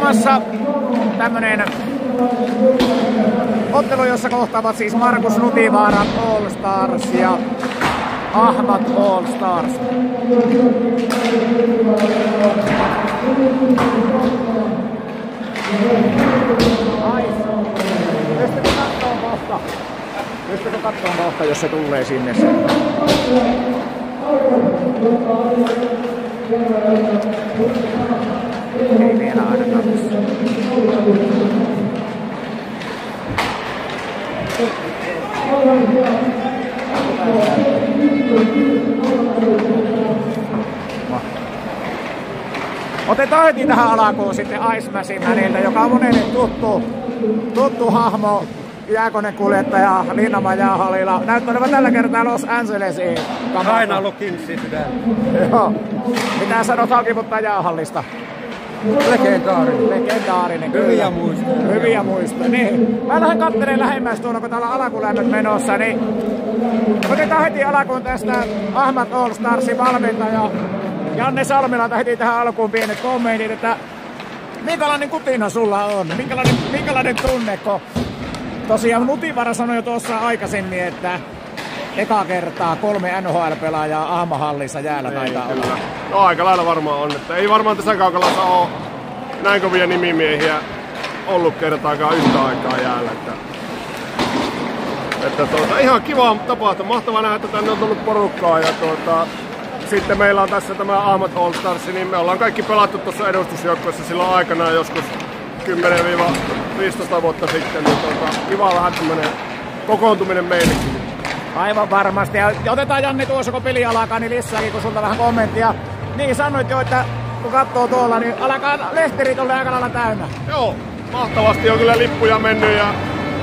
ilmassa tämmönen ottelu, jossa kohtaavat siis Markus Nutivaaran All Stars ja Ahmat All Stars. Pystytkö katsomaan kohta, jos se tulee sinne se? Ei vielä ainakaan. Otetaan heti tähän alkuun sitten Ice Machine Manilta, joka on monelle tuttu hahmo. Jääkonekuljettaja Linnanmaan jäähallilla. Näyttävät tällä kertaa Los Angelesiin. Aina ollut Kingsi sydän. Joo. Mitä sanot Halkiputtaa jäähallista? Legendaarinen. Hyviä muistoja. Hyviä muistoja, niin. Mä lähden katteleen lähemmäs tuolla, kun täällä on alakulämmöt menossa, niin otetaan heti alkuun tästä Ahmat All Starsin valmentaja Janne Salmilalta heti tähän alkuun pienet kommentit, että minkälainen kutina sulla on? Minkälainen tunne, kun tosiaan Nutivara sanoi jo tuossa aikaisemmin, että eka kertaa 3 NHL-pelaajaa Ahmahallissa jäällä taitaa olla. No aika lailla varmaan on, että ei varmaan tässä Kaukalassa ole näin kovia nimimiehiä ollut kertaakaan yhtä aikaa jäällä. Että ihan kiva tapahtuma, mahtavaa nähdä, että tänne on tullut porukkaa ja sitten meillä on tässä tämä Ahmat All Stars, niin me ollaan kaikki pelattu tuossa edustusjoukkueessa silloin aikanaan joskus 10-15 vuotta sitten, niin kiva vähän tämmönen kokoontuminen meillekin. Aivan varmasti. Ja otetaan Janne tuossa, kun peli alkaa, niin lisääkin, kun sulta vähän kommenttia. Niin sanoit jo, että kun katsoo tuolla, niin alkaa lehterit olla aika lailla täynnä. Joo, mahtavasti on kyllä lippuja mennyt ja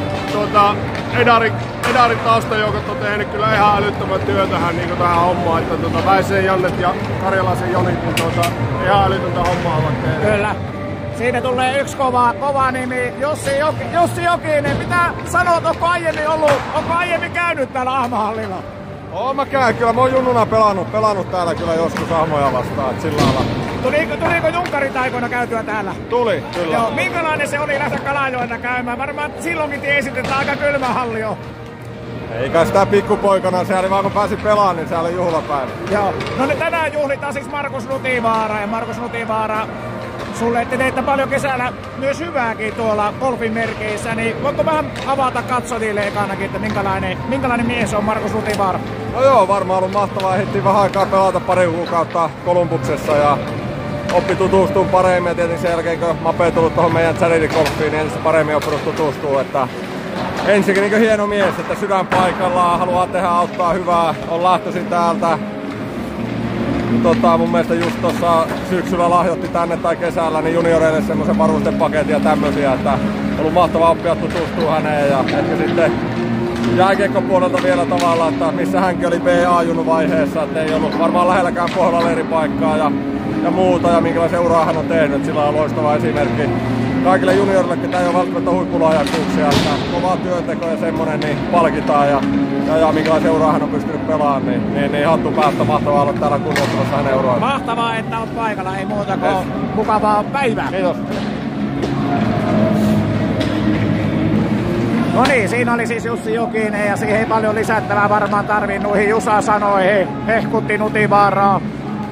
Edarin taustajoukot on tehnyt kyllä ihan älyttömän työtähän niin tähän hommaan, että Väiseen Jannet ja Karjalaisen Jonit niin ihan älytöntä hommaa ovat tehneet. Kyllä. Siinä tulee yksi kova nimi, Jussi Jokinen. Mitä sanot, onko aiemmin käynyt täällä Ahmahallilla? Oon mä käyn, kyllä mä oon junnuna pelannut täällä kyllä joskus Ahmoja vastaan, sillä lailla. Tuliko Junkarit aikoina käytyä täällä? Tuli, kyllä. Joo, minkälainen se oli lähteä Kalajoelta käymään? Varmaan silloinkin tiesit, että aika kylmä halli on. Eikä sitä pikkupoikana, se oli vaan kun pääsi pelaamaan, niin se oli juhlapäivä. Joo, no niin tänään juhlitaan siis Markus Nutivaara ja Markus Nutivaara. Sulle te teitte paljon kesällä myös hyvääkin tuolla golfin merkeissä, niin voitko vähän avata katsojille ekanakin, että minkälainen mies on Markus Nutivaara? No joo, varmaan ollut mahtavaa. Ehdittiin vähän aikaa pelata pari kuukautta Kolumbuksessa ja oppi tutustumaan paremmin. Ja tietenkin sen jälkeen, kun Mape tullut tuohon meidän charity-golfiin, niin entistä paremmin oppinut tutustua. Että ensinnäkin niin hieno mies, että sydän paikallaan, haluaa tehdä, auttaa hyvää, on lähtöisin täältä. Mun mielestä just tuossa syksyllä lahjoitti tänne tai kesällä niin junioreille semmoisen varustepaketin ja tämmösiä, että on ollut mahtavaa oppia tutustua häneen ja ehkä sitten jääkiekkopuolelta vielä tavalla, että missä hänkin oli BA-junnu vaiheessa, että ei ollut varmaan lähelläkään Pohjola leiripaikkaa ja muuta ja minkälaisen uraa hän on tehnyt, sillä on loistava esimerkki kaikille juniorille, ketä ei ole välttämättä huippulahjakkuuksia, että kovaa työnteko ja semmonen niin palkitaan ja minkälaisen uraa hän on pystynyt pelaamaan, niin hattu päästä, mahtavaa olla täällä kunnioittamassa hänen uroa. Mahtavaa, että olet paikalla, ei muuta kuin mukavaa päivää. Kiitos. No niin, siinä oli siis Jussi Jokinen ja siihen ei paljon lisättävää varmaan tarvii noihin Jusa-sanoihin. Hehkutti Nutivaaraa.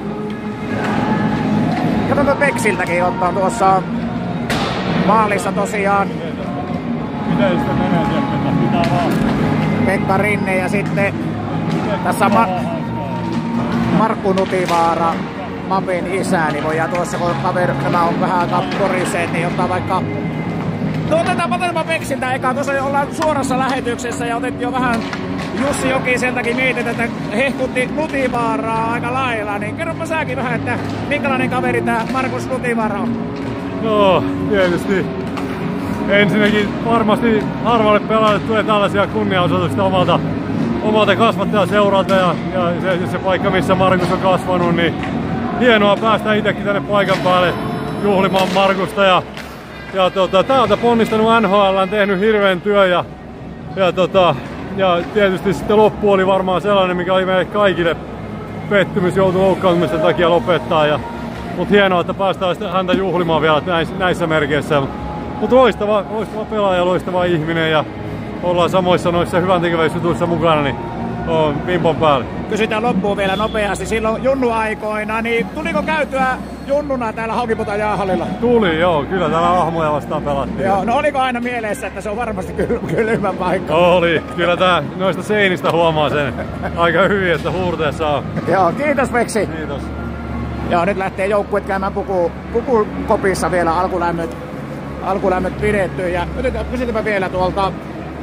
Katsotaan Peksiltäkin ottaa tuossa maalissa tosiaan. Miten sitä menee sieltä? Pitää vaan. Pekka Rinne ja sitten tässä Markku Nutivaara, Mapin isä, niin voidaan tuossa, kun tämä on vähän aikaa poriseet, niin ottaa vaikka... No otetaanpa Peksiltä eka, tuossa ollaan suorassa lähetyksessä ja otettiin jo vähän Jussi Jokiseltakin niitä, että hehkutti Nutivaaraa aika lailla, niin kerropa säkin vähän, että minkälainen kaveri tää Markus Nutivaara on? No, tietysti. Ensinnäkin varmasti harvalle pelaajalle tulee tällaisia kunnianosoituksia omalta kasvattajaseuralta ja se paikka, missä Markus on kasvanut, niin hienoa päästä itsekin tänne paikan päälle juhlimaan Markusta ja täältä ponnistanut NHL, on tehnyt hirveän työn ja tietysti sitten loppu oli varmaan sellainen, mikä oli meille kaikille pettymys, joutui loukkaantumisten takia lopettaa ja Mut hienoa, että päästään häntä juhlimaan vielä näissä merkeissä. Mutta loistava pelaaja, loistava ihminen ja ollaan samoissa noissa hyväntekeväisyysjutuissa mukana, niin on vimpon päälle. Kysytään loppuun vielä nopeasti. Silloin junnuaikoina, niin tuliko käytyä junnuna täällä Haukiputaan jäähallilla? Tuli, joo. Kyllä täällä ahmoja vastaan pelattiin. Joo, no oliko aina mielessä, että se on varmasti kylmä paikka? Oli. Kyllä noista seinistä huomaa sen aika hyvin, että huurteessa on. Joo, kiitos Veksi. Kiitos. Joo, nyt lähtee joukkueet käymään pukukopissa vielä alkulämmöt pidetty. Ja kysytäänpä vielä tuolta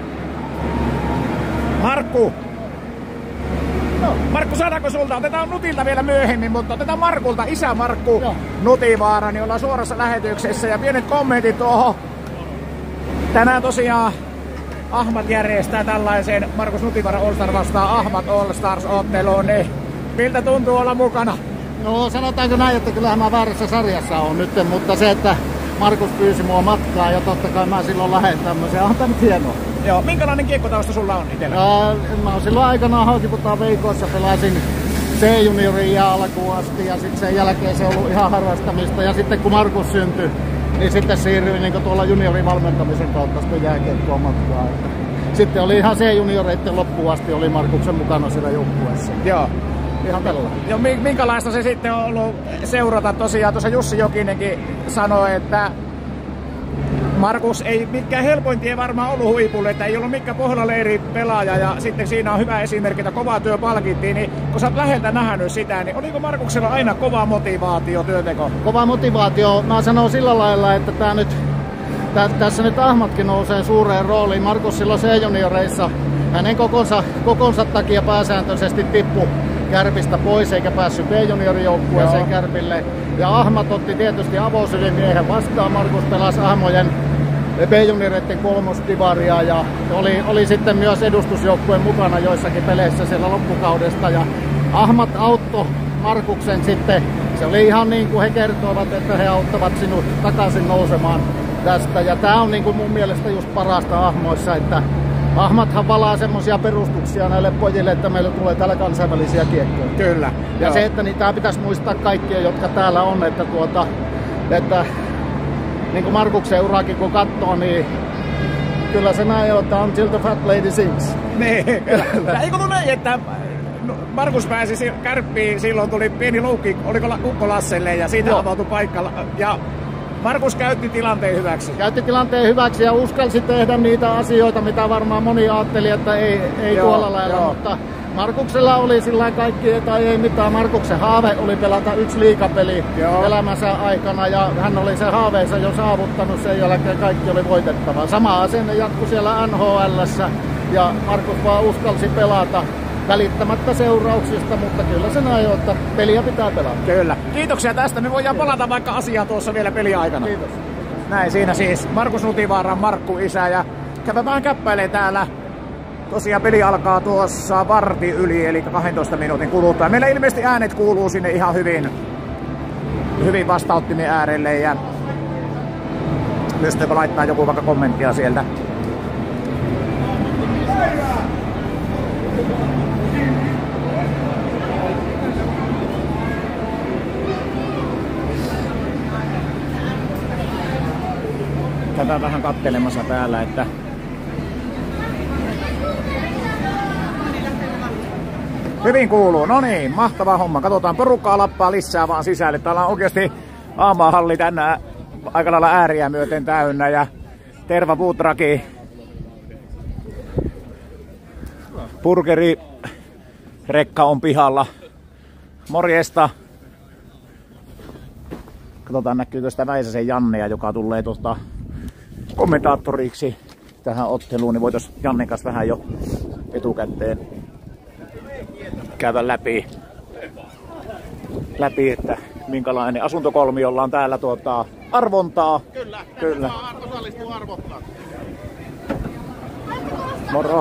Markku. No, Markku, saadaanko sulta? Otetaan Nutilta vielä myöhemmin, mutta otetaan Markulta, isä Markku Nutivaara, niin ollaan suorassa lähetyksessä. Ja pienet kommentit tuohon. Tänään tosiaan Ahmat järjestää tällaisen Markus Nutivaara All-Star vastaan Ahmat All-Stars-otteluun, niin miltä tuntuu olla mukana? No sanotaanko näin, että kyllähän mä väärässä sarjassa on nyt, mutta se, että Markus pyysi mua matkaa ja totta kai mä silloin lähden tämmöiseen, on tämä hienoa. Joo, minkälainen kiekkotausta sulla on itsellä? Mä oon silloin aikanaan Haukiputaan veikoissa, pelasin C-juniorin alkuun asti ja sitten sen jälkeen se on ollut ihan harrastamista. Ja sitten kun Markus syntyi, niin sitten siirryin niin tuolla juniorin valmentamisen kautta sitten jääkiekkoa matkaa. Sitten oli ihan C-junioreiden loppuun asti oli Markuksen mukana siellä joukkueessa. Joo. Ihan tällä. Joo, minkälaista se sitten on ollut seurata tosiaan? Tuossa Jussi Jokinenkin sanoi, että Markus ei mikään helpoin tie varmaan ollut huipulle, että ei ollut mikään Pohjala-leiri pelaaja ja sitten siinä on hyvä esimerkki, että kova työ palkittiin, niin kun sä oot läheltä nähnyt sitä, niin oliko Markuksella aina kova motivaatio työteko? Kova motivaatio, mä sanon sillä lailla, että tässä nyt Ahmatkin nousee suureen rooliin. Markus silloin C-junioreissa hänen kokonsa takia pääsääntöisesti tippui Kärpistä pois eikä päässyt B-juniorijoukkueeseen Kärpille. Ja Ahmat otti tietysti avosylimiehen vastaan. Markus pelasi Ahmojen B-junioreiden kolmosdivaria ja oli sitten myös edustusjoukkueen mukana joissakin peleissä siellä loppukaudesta. Ja Ahmat auttoi Markuksen sitten. Se oli ihan niin kuin he kertoivat, että he auttavat sinut takaisin nousemaan tästä. Ja tämä on niin kuin mun mielestä just parasta Ahmoissa, että Ahmathan valaa semmosia perustuksia näille pojille, että meillä tulee täällä kansainvälisiä kiekkoja. Kyllä. Ja joo. Se, että niin tää pitäisi muistaa kaikkia, jotka täällä on, että niin kuin Markuksen urakin kun katsoo, niin kyllä se näin on, että until the fat lady sings. Niin, kyllä. Eikö ollut näin, että Markus pääsi Kärppiin, silloin tuli pieni loukki, oliko Ukko Lasselle ja siitä avautui paikka. Ja Markus käytti tilanteen hyväksi. Käytti tilanteen hyväksi ja uskalsi tehdä niitä asioita, mitä varmaan moni ajatteli, että ei tuolla lailla. Mutta Markuksella oli sillä kaikki, tai ei mitään. Markuksen haave oli pelata 1 liigapeli elämänsä aikana ja hän oli sen haaveensa jo saavuttanut. Sen jälkeen kaikki oli voitettava. Sama asenne jatkui siellä NHL:ssä ja Markus vaan uskalsi pelata. Välittämättä seurauksista, mutta kyllä se näin on, että peliä pitää pelata. Kyllä. Kiitoksia tästä. Me voidaan palata vaikka asiaan tuossa vielä peliaikana. Kiitos. Näin siinä siis Markus Nutivaaran Markku isä ja käydään vähän käppäilee täällä. Tosiaan peli alkaa tuossa varti yli, eli 12 minuutin kuluttua. Meillä ilmeisesti äänet kuuluu sinne ihan hyvin vastauttimen äärelle ja pystyykö laittaa joku vaikka kommenttia sieltä. Käydään vähän kattelemassa täällä, että hyvin kuuluu. No niin, mahtava homma. Katsotaan porukkaa lappaa lisää vaan sisälle. Täällä on oikeasti aamahalli tänään aika lailla ääriä myöten täynnä ja Terva Puutraki burgeri rekka on pihalla. Morjesta. Katsotaan näkyykö sitä Väisäsen Jannea, joka tulee kommentaattoriksi tähän otteluun, niin voitaisiin Jannen kanssa vähän jo etukäteen käydä läpi, että minkälainen asuntokolmiolla on täällä arvontaa. Kyllä. Osallistuu arvottaa. Moro.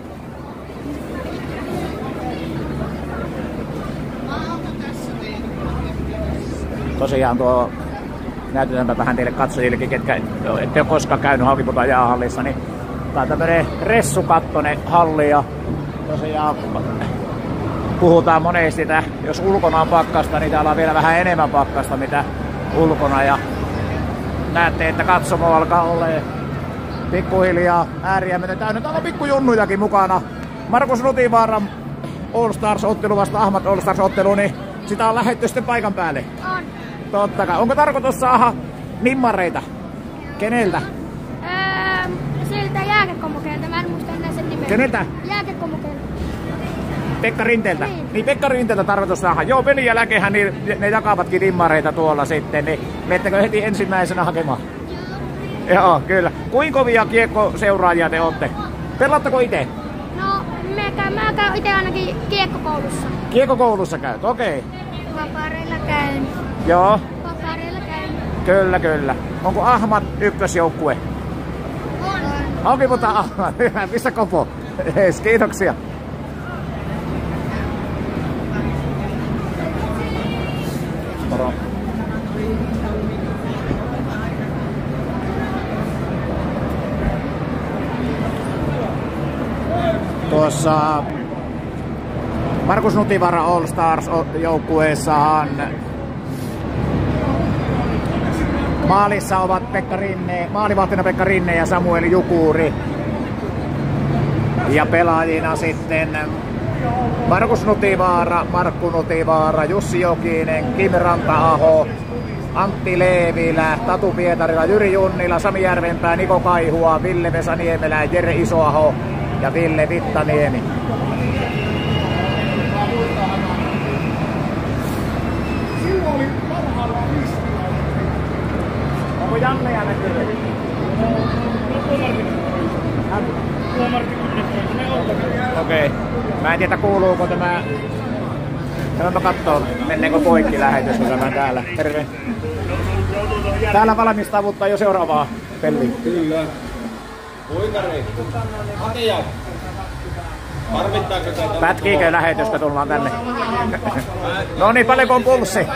Tosiaan näytetäänpä vähän teille katsojillekin, ketkä ette ole koskaan käynyt Haukiputaan jäähallissa, niin tää on tämmönen ressukattonen halli ja tosiaan puhutaan monesti, että jos ulkona on pakkasta, niin täällä on vielä vähän enemmän pakkasta mitä ulkona. Ja näette, että katsomo alkaa olemaan pikkuhiljaa ääriä myöten täynnä. Täällä on pikkujunnujakin mukana. Markus Nutivaaran All Stars-ottelu vasta Ahmat All Stars-ottelu, niin sitä on lähdetty sitten paikan päälle. On. Totta kai. Onko tarkoitus saada nimmareita? Keneltä? Siltä jääkiekkomukeelta, mä en muista enää sen nimen. Keneltä? Jääkiekkomukeelta. Pekka Rinteeltä? Niin Pekka Rinteeltä tarkoitus saada. Joo, pelin jälkeenhän niin ne jakavatkin nimmareita tuolla sitten, niin menettekö heti ensimmäisenä hakemaan? Joo, kyllä. Kuinka kovia kiekkoseuraajia te olette? Pelaatteko itse? No, mä käyn itse ainakin kiekkokoulussa. Kiekkokoulussa käyt, okei. Vapareilla käyn. Joo, Vapareilla käyn. kyllä, kyllä. Onko Ahmat ykkösjoukkue? On. Onkin mutta Ahmat. Hyvä, missä kopo? Jees, kiitoksia. Moro. Tuossa Markus Nutivaara All Stars joukkueessahan maalissa ovat Pekka Rinne, maalivahtina Pekka Rinne ja Samuel Jukuri. Ja pelaajina sitten Markus Nutivaara, Markku Nutivaara, Jussi Jokinen, Kim Ranta-aho, Antti Leevilä, Tatu Pietarila, Jyri Junnila, Sami Järvenpää, Niko Kaihua, Ville Vesa Niemelä, Jere Isoaho ja Ville Vittaniemi. Onko Janne jäänyt kyllä? Okei. Mä en tiedä kuuluuko tämä... Mä kattoo, menneekö poikki lähetys, kun tämä täällä. Terve. Täällä valmistavuutta jo seuraavaa peliä. Kyllä. Poikari. Hakija. Tarvittaako teitä? Pätkiikö lähetys, kun tullaan tänne? No niin, paljonko on pulssi?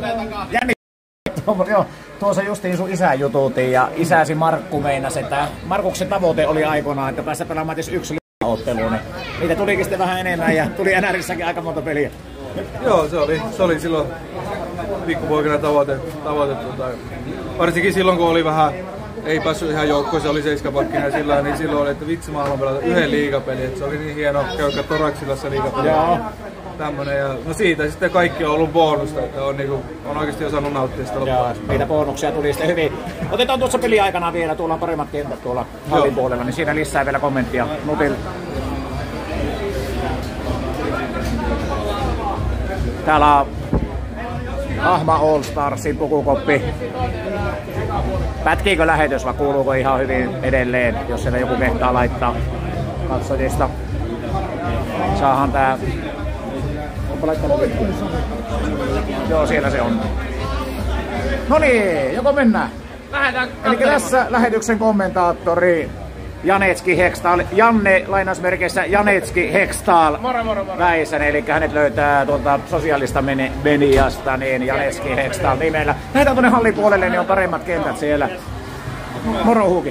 Joo, tuossa justiin sun isä jutuutiin ja isäsi Markku meinasi, että Markuksen tavoite oli aikoinaan, että päästä pelaamaan yksi liigaotteluun. Niin niitä tulikin sitten vähän enemmän ja tuli NRissäkin aika monta peliä. Joo, se oli silloin pikkupoikana tavoite. Varsinkin silloin, kun oli vähän, ei päässyt ihan joukkoon, se oli seiskapakkina sillä, niin silloin oli, että vitsi mä haluan pelata yhden liigapelin. Se oli niin hieno käydä Toraksilassa liigapeliä. Joo. Tämmönen, ja no siitä sitten kaikki on ollut bonusta, että on oikeasti osannut nauttia sitä loppuun. Niitä bonuksia tuli sitten hyvin. Otetaan tuossa peli aikana vielä, tuolla on paremmat kentät tuolla hallin puolella, niin siinä lisää vielä kommenttia Nutil. Täällä on Ahma All Starsin pukukoppi. Pätkiikö lähetys vai kuuluuko ihan hyvin edelleen, jos siellä joku kehtaa laittaa katsojista? Saahan tää... Onko laittanut? Joo, siellä se on. No niin, joko mennään? Lähdetään Eli tässä lähetyksen kommentaattori Janetski Hextall, Janne lainausmerkeissä Janetski Hextall Väisänen, eli hänet löytää tuolta sosiaalista mediasta, niin Janetski Hextall nimellä. Lähdetään tuonne hallin puolelle, niin on paremmat kentät siellä. Moro Huuki.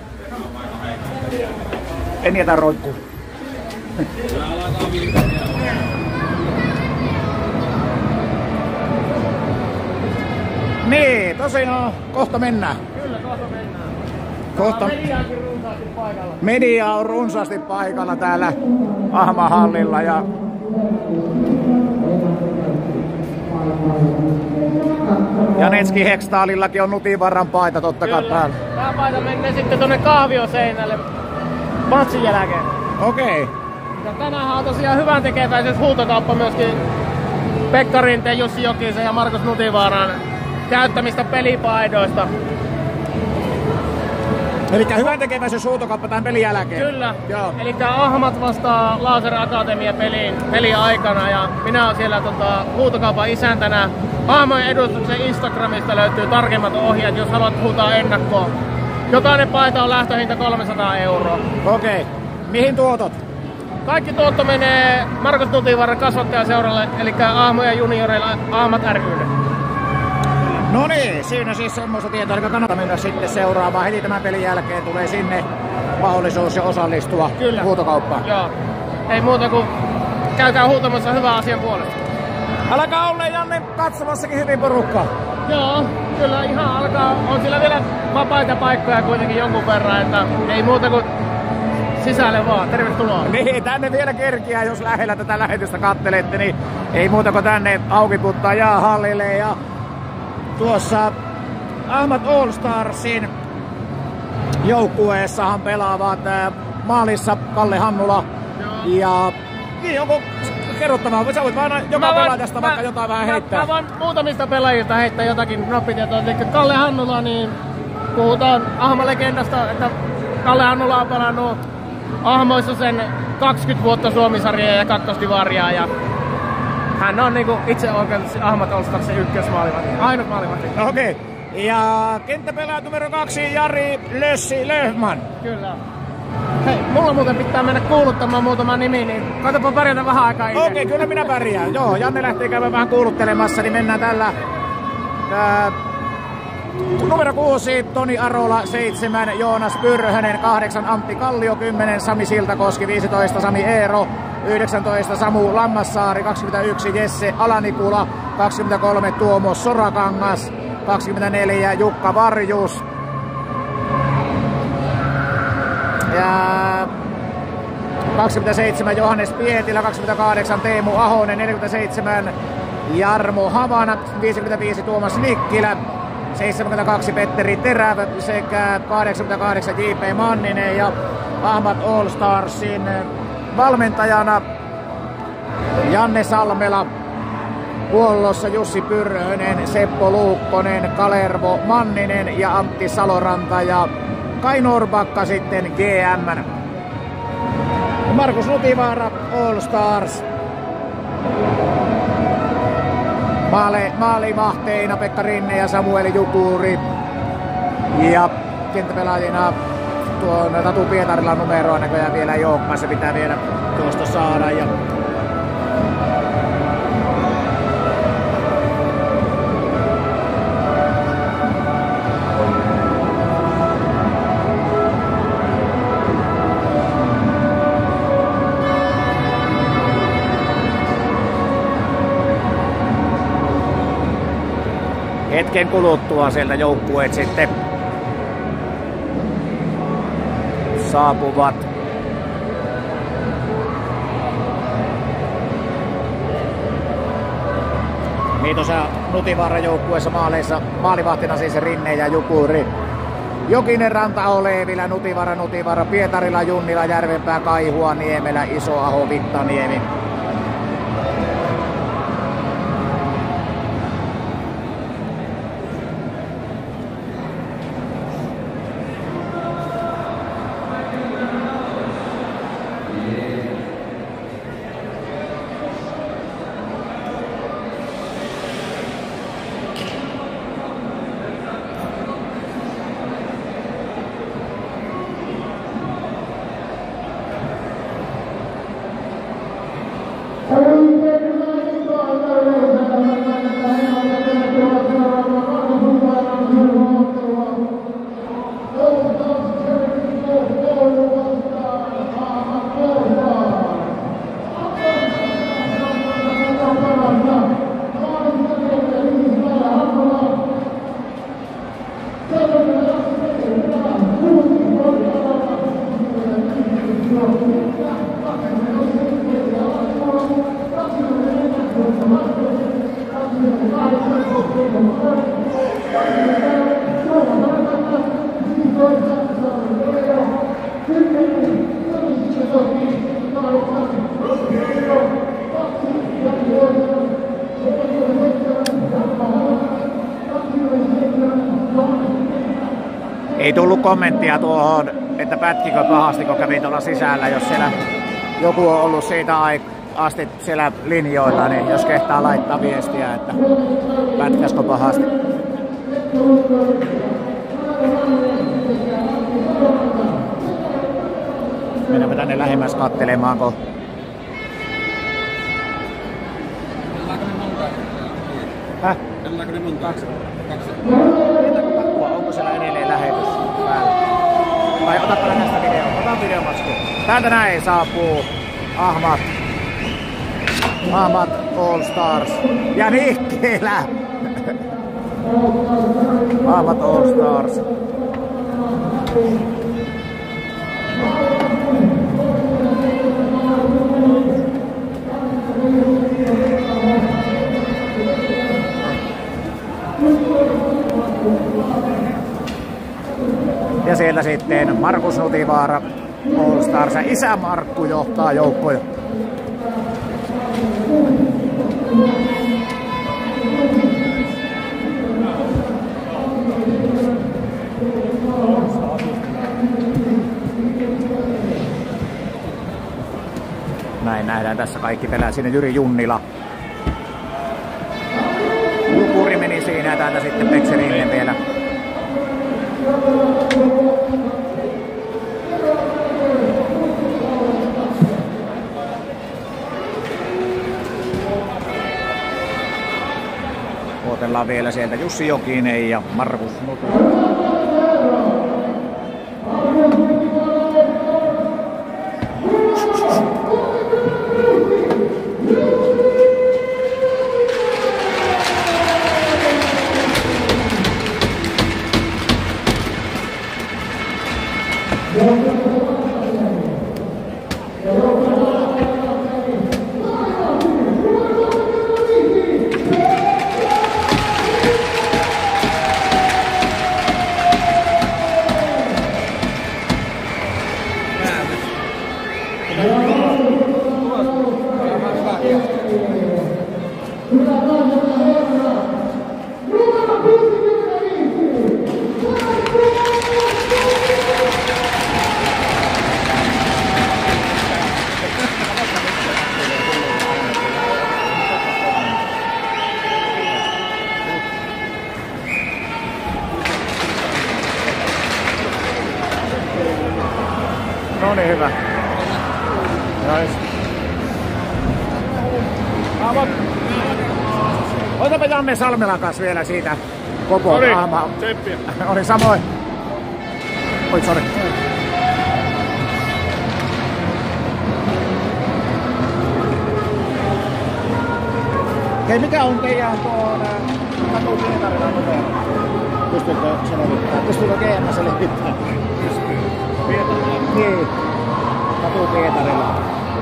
En jätä roikkuu. Niin, tosiaan, kohta mennään. Kyllä, kohta mennään. Kohta. Mediaakin runsaasti paikalla. Media on runsaasti paikalla täällä Ahma-hallilla ja Janetski Hextallillakin on Nutivaran paita totta kai päällä. Tää paita menee sitten tonne kahvioseinälle matsin jälkeen. Okei. Ja tänään on tosiaan hyvän tekeväisyys huutokauppa myöskin Pekka Rinteen, Jussi Jokisen ja Markus Nutivaaran käyttämistä pelipaidoista. Elikkä hyvän tekeväisyys huutokauppa tämän pelin jälkeen. Kyllä. Joo. Elikkä Ahmat vastaa Laser Akatemia pelin aikana ja minä olen siellä huutokaupan isäntänä. Ahmojen edustuksen Instagramista löytyy tarkemmat ohjeet, jos haluat huutaa ennakkoon. Jokainen paita on lähtöhinta 300 €. Okei. Mihin tuotot? Kaikki tuotto menee Markus Nutivaaran kasvattajaseuralle, eli Ahmojen junioreilla Ahmat ry:lle. No niin, siinä siis semmoista tietoa, eli kannattaa mennä sitten seuraamaan. Heti tämän pelin jälkeen tulee sinne mahdollisuus jo osallistua Kyllä. huutokauppaan. Joo. Ei muuta kuin käykää huutamassa hyvän asian puolesta. Alkaa olla Janne katsomassakin hyvin porukkaa. Joo, kyllä ihan alkaa. On sillä vielä vapaita paikkoja kuitenkin jonkun verran, että ei muuta kuin sisälle vaan. Tervetuloa. Niin, tänne vielä kerkiää, jos lähellä tätä lähetystä kattelette, niin ei muuta kuin tänne aukiputtaa jäähallille. Ja tuossa Ahmat All Starsin joukkueessahan pelaavat maalissa Kalle Hannula. Ja niin, onko kerrottavaa? Sä voit vaan joka pelaajasta vaikka jotain vähän heittää. Mä voin muutamista pelaajista heittää jotakin noppitietoa. Eli Kalle Hannula, niin puhutaan Ahma-legendasta, että Kalle Hannula on pelannut Ahmoissa sen 20 vuotta Suomi-sarjaa ja kakkosdivariaa. Ja hän on niinku itse oikeasti Ahmat All Starsin ykkösmaalivahti. Ainut maalivahti. No okei. Ja kenttäpelaaja numero 2 Jari Lössi Löfman. Kyllä. Hei, mulla muuten pitää mennä kuuluttamaan muutama nimi, niin katsopa pärjätä vähän aikaa itse. Okei, kyllä minä pärjään. Joo, Janne lähtee käymään vähän kuuluttelemassa, niin mennään tällä. Numero 6 Toni Arola, 7 Joonas Pyrhönen, 8 Antti Kallio, 10 Sami Siltakoski, 15 Sami Eero, 19 Samu Lammassaari, 21 Jesse Alanikula, 23 Tuomo Sorakangas, 24 Jukka Varjus. Ja 27 Johannes Pietilä, 28 Teemu Ahonen, 47 Jarmo Havana, 55 Tuomas Nikkilä, 72 Petteri Terävä sekä 88 J.P. Manninen. Ja Ahmat All Starsin valmentajana Janne Salmela, huollossa Jussi Pyrhönen, Seppo Luukkonen, Kalervo Manninen ja Antti Saloranta ja Kai Norbakka sitten GM. Markus Nutivaara All Stars. Maalivahteina Pekka Rinne ja Samuel Jukuri. Ja kenttäpelaajina tuon Tatu Pietarilla numeroa näköjään vielä ei ole, se pitää vielä tuosta saada. Ja hetken kuluttua sieltä joukkueet sitten saapuvat. Miitosa Nutivaaran joukkueessa maaleissa maalivahtina siis Rinne ja Jukuri. Jokinen, Ranta, Olevilä, Nutivaara, Pietarila, Junnila, Järvenpää, Kaihua, Niemelä, Isoaho, Vittaniemi. Ei tullut kommenttia tuohon, että pätkikö pahasti, kun kävi tuolla sisällä. Jos siellä joku on ollut siitä asti siellä linjoilla, niin jos kehtaa laittaa viestiä, että pätkäskö pahasti. Mennäänpä tänne lähemmäs kattelemaan, kun Kelläkö ne monta? Kaksi. Onko siellä edelleen lähetys päällä? Vai otatko tästä videoa? Otan videomasku. Täältä näin saapuu Ahmat Ahmat All Stars ja Nikkelä. Ahmat All Stars. Ja siellä sitten Markus Nutivaara All Stars ja isä Markku johtaa joukkoja. Näin nähdään tässä kaikki pelää sinne Jyri Junnila. Jukuri meni siinä ja täältä sitten Pekserinen vielä. Odotellaan vielä sieltä Jussi Jokinen ja Markus Nutu. No niin, hyvä. Otapa Janne Salmelan kanssa vielä siitä koko ahmaa. Oli samoin. Oi, sori. Hei, mikä on teidän tuon Katu Pietarilan numero? Pystyykö se levittämään? Pystyykö GMS levittämään? Pystyy. Pietarilla? Niin. Katu Pietarilla.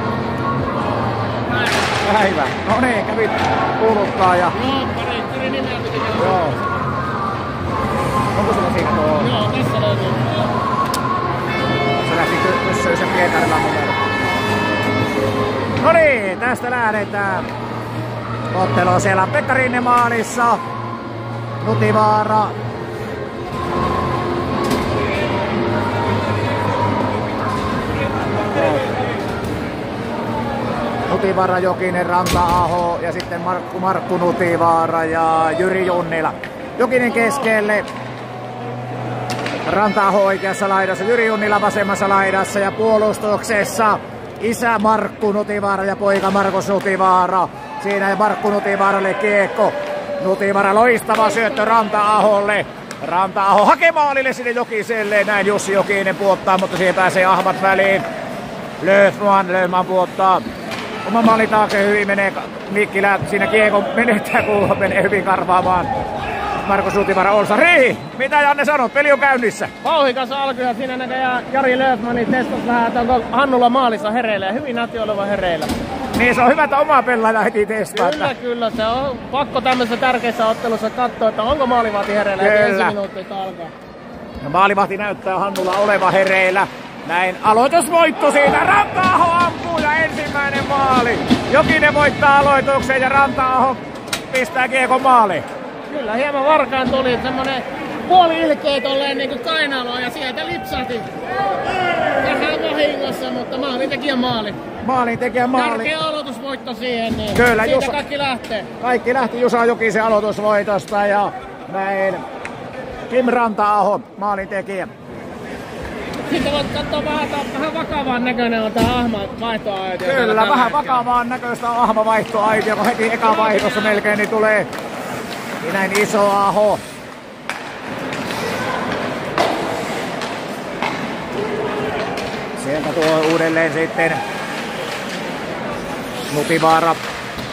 Päivä. No niin, kävit kuuluttaa ja... Joo, pari nimeä piti käydä. Joo. Onko sulla siinä tuo? Joo, tässä löytyy. Se lähti kysyä sen Pietarilan numero. No niin, tästä lähdetään. Ottelu siellä on Pekka Rinne maalissa. Nutivaara. Nutivaara, Jokinen, Ranta-aho ja sitten Markku Nutivaara ja Jyri Junnila. Jokinen keskelle. Ranta-aho oikeassa laidassa, Jyri Junnila vasemmassa laidassa ja puolustuksessa isä Markku Nutivaara ja poika Markus Nutivaara. Siinä ja Markku Nutivaaralle kiekko. Nutivaara loistava syöttö Ranta-aholle. Ranta-aho hakee maalille sinne Jokiselle. Näin Jussi Jokinen puottaa, mutta siihen pääsee Ahmat väliin. Löfman puottaa. Oma maali taakse hyvin menee Mikkilä. Siinä kiekko menettää, kun menee hyvin karvaamaan. Markus Nutivaara Olsari. Mitä Janne sanot? Peli on käynnissä. Vauhikas alku ja siinä näköjään Jari Löfmanin testasi vähän, että onko Hannulla maalissa hereillä ja hyvin näytti olevan hereillä. Niin se on hyvä, että oma pelaaja heti testaa. Kyllä, se on pakko tämmöisessä tärkeässä ottelussa katsoa, että onko maalivahti hereillä heti ensi minuutteita alkaa. No, maalivahti näyttää Hannulla olevan hereillä. Näin aloitusvoitto siitä. Ranta-aho ampuu ja ensimmäinen maali. Jokinen voittaa aloituksen ja Ranta-aho pistää kiekon maaliin. Kyllä, hieman varkaan tuli semmonen puoli ilkeä tolleen niinku kainaloa ja sieltä lipsahti. Vähän vahingossa, mutta maalintekijä maali. Maalintekijä maali. Tärkeä aloitusvoitto siihen, niin kyllä, siitä kaikki lähtee. Kaikki lähti Jusa Jokisen aloitusvoitosta ja näin Kim Ranta-aho maalintekijä. Sitten voit katsoa vähän vakavaan näköinen on tää Ahma vaihtoaitio. Kyllä, vähän vakavaan näköistä on Ahma vaihtoaitio, kun heti eka vaihdossa melkein niin tulee niin näin iso aho. Sieltä tuo uudelleen sitten Nutivaara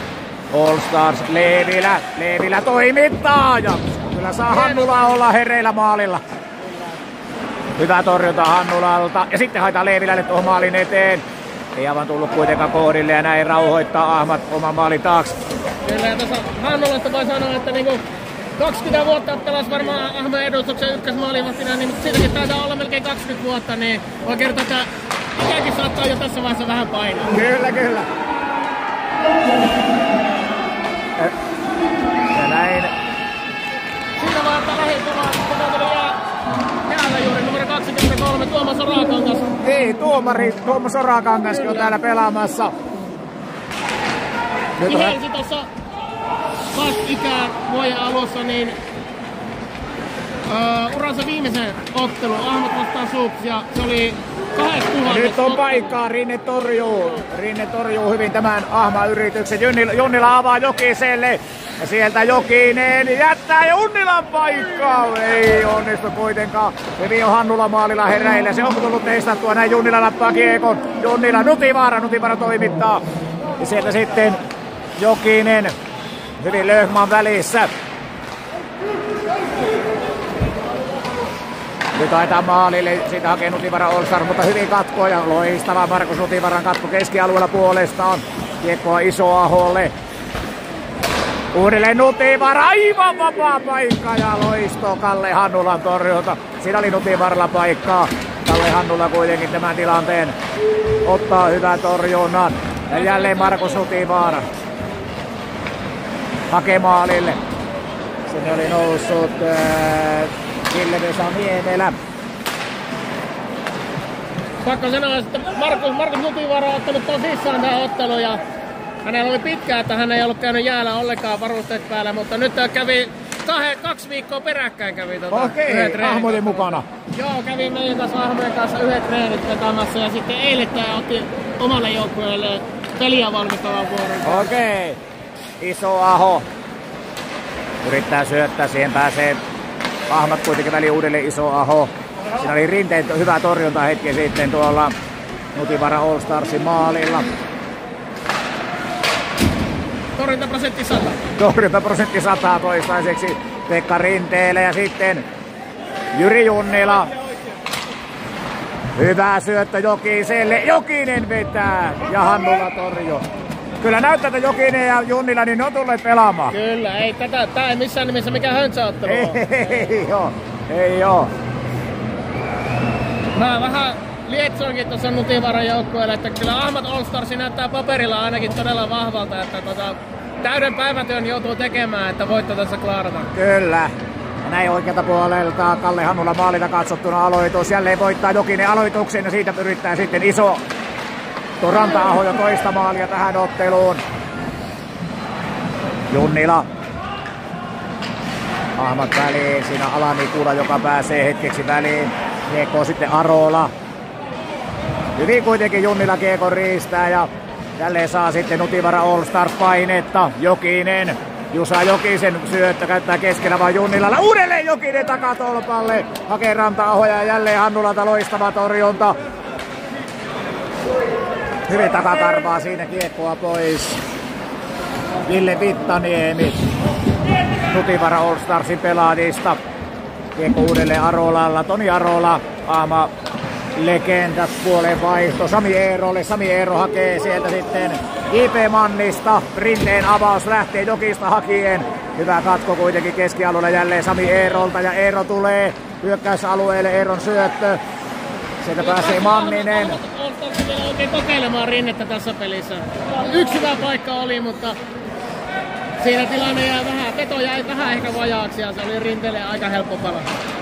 All Stars, Leevilä toimittaa ja kyllä saa Hannula olla hereillä maalilla. Hyvä torjunta Hannulalta ja sitten haetaan Leevilälle tuohon maalin eteen. Ei aivan tullut kuitenkaan kohdille ja näin rauhoittaa Ahmat oman maalin taakse. Kyllä ja tuossa Hannulasta voi sanoa, että niinku 20 vuotta pelasi varmaan Ahman edustuksen ykkösmaalivahtina, niin siitäkin taitaa olla melkein 20 vuotta, niin voi kertoa, että ikäkin saattaa jo tässä vaiheessa vähän painaa. Kyllä. Ja näin. Siinä vaan, että lähitulla tuli jäällä juuri numero 23, Tuomas Sorakangas. Niin, tuomari Tuomas Sorakangaskin on täällä pelaamassa. Ihelsi tuossa ikään vuoden alussa niin uransa viimeisen ottelun Ahmat vastaan Suuks ja se oli 2000. Nyt on paikkaa, Rinne torjuu hyvin tämän Ahma-yrityksen. Junnila avaa Jokiselle ja sieltä Jokinen jättää Junnilan paikkaa. Ei onnistu kuitenkaan. Sevi on Hannula maalilla hereillä. Se on tullut testattua. Näin Junnila nappaa kiekon. Junnila Nutivaara toimittaa. Ja sieltä sitten Jokinen. Hyvin Löfman välissä. Nyt ajetaan maalille, siitä hakee Nutivaara All Star, mutta hyvin katkoa ja loistava Markus Nutivaran katko keskialueella puolestaan. Kiekkoa Isoaholle. Uudelleen Nutivaara, aivan vapaa paikka ja loisto Kalle Hannulan torjunta. Siinä oli Nutivaaralla paikkaa. Kalle Hannula kuitenkin tämän tilanteen ottaa hyvän torjunnan. Ja jälleen Markus Nutivaara hakee maalille. Sinne oli noussut Ville-Vesa Niemelä. Pakko sanoa, että Markus Nutivaara on ottanut tosissaan tähän otteluun ja hänellä oli pitkään, että hän ei ollut käynyt jäällä ollenkaan varusteet päällä, mutta nyt kävi 2 viikkoa peräkkäin kävi yhdet treenit. Ahmotin mukana. Joo, kävi meidän kanssa Ahmojen kanssa yhdet treenit vetämässä ja sitten eilen tämä otti omalle joukkueelle peliä valmistavan vuoron. Okei. Isoaho yrittää syöttää, siihen pääsee Ahmat kuitenkin väliin uudelleen Isoaho. Siinä oli Rinteen hyvä torjunta hetki sitten tuolla Nutivaara All Starsin maalilla. Torjuntaprosentti 100. Torjuntaprosentti 100 toistaiseksi Pekka Rinteelle ja sitten Jyri Junnila. Hyvä syöttö Jokiselle. Jokinen vetää ja Hannula torjuu. Kyllä näyttää, että Jokinen ja Junnila niin ne on tulleet pelaamaan. Kyllä, tää ei missään nimessä mikään höntsäottelu ole. Ei oo. Mä vähän lietsoinkin tuossa Nutivaaran joukkueelle, että kyllä Ahmat All Stars näyttää paperilla ainakin todella vahvalta, että täyden päivätyön joutuu tekemään, että voitto tässä klaarata. Kyllä. Ja näin oikealta puolelta Kalle Hannula maalilta katsottuna aloitus. Jälleen voittaa Jokinen aloituksen ja siitä yrittää sitten iso Ranta-Aho jo toista maalia tähän otteluun. Junnila. Ahmat väliin. Siinä Alanikula, joka pääsee hetkeksi väliin. Kiekko sitten Arola. Hyvin kuitenkin Junnila kiekon riistää ja jälleen saa sitten Nutivaara All Stars painetta. Jokinen. Jusa Jokisen syöttö käyttää keskellä vaan Junnilalla. Uudelleen Jokinen takatolpalle. Hakee Ranta-Ahoja ja jälleen Hannulalta loistava torjunta. Hyvin takakarvaa siinä kiekkoa pois. Ville Vittaniemi. Nutivaara All Starsin pelaajista. Kiekko uudelleen Arolalla. Toni Arola. Ahma legendat puolen vaihto Sami Eerolle. Sami Eero hakee sieltä sitten J.P. Mannista. Rinteen avaus lähtee Jokista hakien. Hyvä katko kuitenkin keskialueella jälleen Sami Eerolta. Ja Eero tulee hyökkäysalueelle. Eeron syöttö. Sieltä pääsee Manninen. Oltaisiin vielä oikein kokeilemaan Rinnettä tässä pelissä. Yksi hyvä paikka oli, mutta siinä tilanne jäi vähän. Veto jäi vähän ehkä vajaaksi ja se oli Rinteelle aika helppo pala.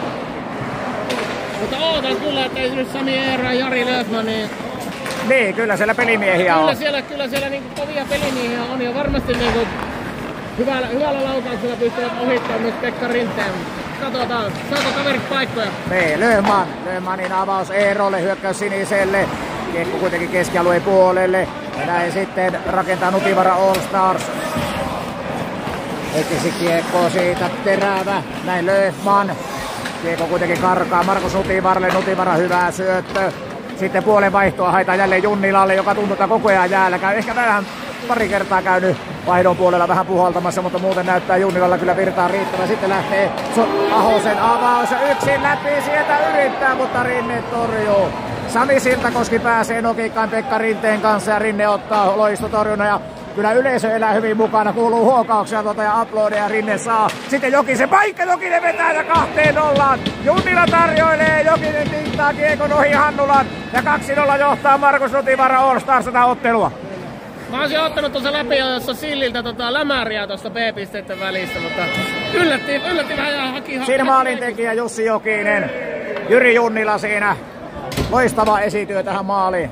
Mutta ootan kyllä, että esimerkiksi Sami Eero ja Jari Löfman, niin kyllä siellä pelimiehiä on. Kyllä siellä niinku kovia pelimiehiä on ja varmasti niinku hyvällä laukauksella pystyvät ohittamaan myös Pekka Rinteen. Katsotaan, saako kaverit paikkoja? Niin, Löfmanin avaus Eerolle, hyökkäys siniselle. Kiekko kuitenkin keskialueen puolelle. Ja näin sitten rakentaa Nutivaara All Stars. Ekisi kiekko siitä terävä. Näin Löfman. Kiekko kuitenkin karkaa Markus Nutivaaralle. Nutivaara hyvää syöttö. Sitten puolen vaihtoa haetaan jälleen Junnilalle, joka tuntuu koko ajan jäällä. Käy ehkä vähän pari kertaa käynyt vaihdon puolella vähän puhaltamassa, mutta muuten näyttää Junnilalla kyllä virtaa riittävä. Sitten lähtee Ahosen avaus ja yksin läpi sieltä yrittää, mutta Rinne torjuu. Sami Siltakoski pääsee nokikkaan Pekka Rinteen kanssa ja Rinne ottaa loistotorjunnan ja kyllä yleisö elää hyvin mukana, kuuluu huokauksia ja aplodeja Rinne saa. Sitten Jokisen paikka, Jokinen vetää ja 2-0. Junnila tarjoilee, Jokinen pintaa kiekon ohi Hannulan ja 2-0 johtaa Markus Nutivara All Stars tätä ottelua. Mä olisin ottanut tuossa läpiajossa Silliltä lämäriä tuosta B-pisteiden välissä, mutta yllätti vähän ja haki. Siinä maalintekijä Jussi Jokinen, Jyri Junnila siinä. Loistava esityö tähän maaliin.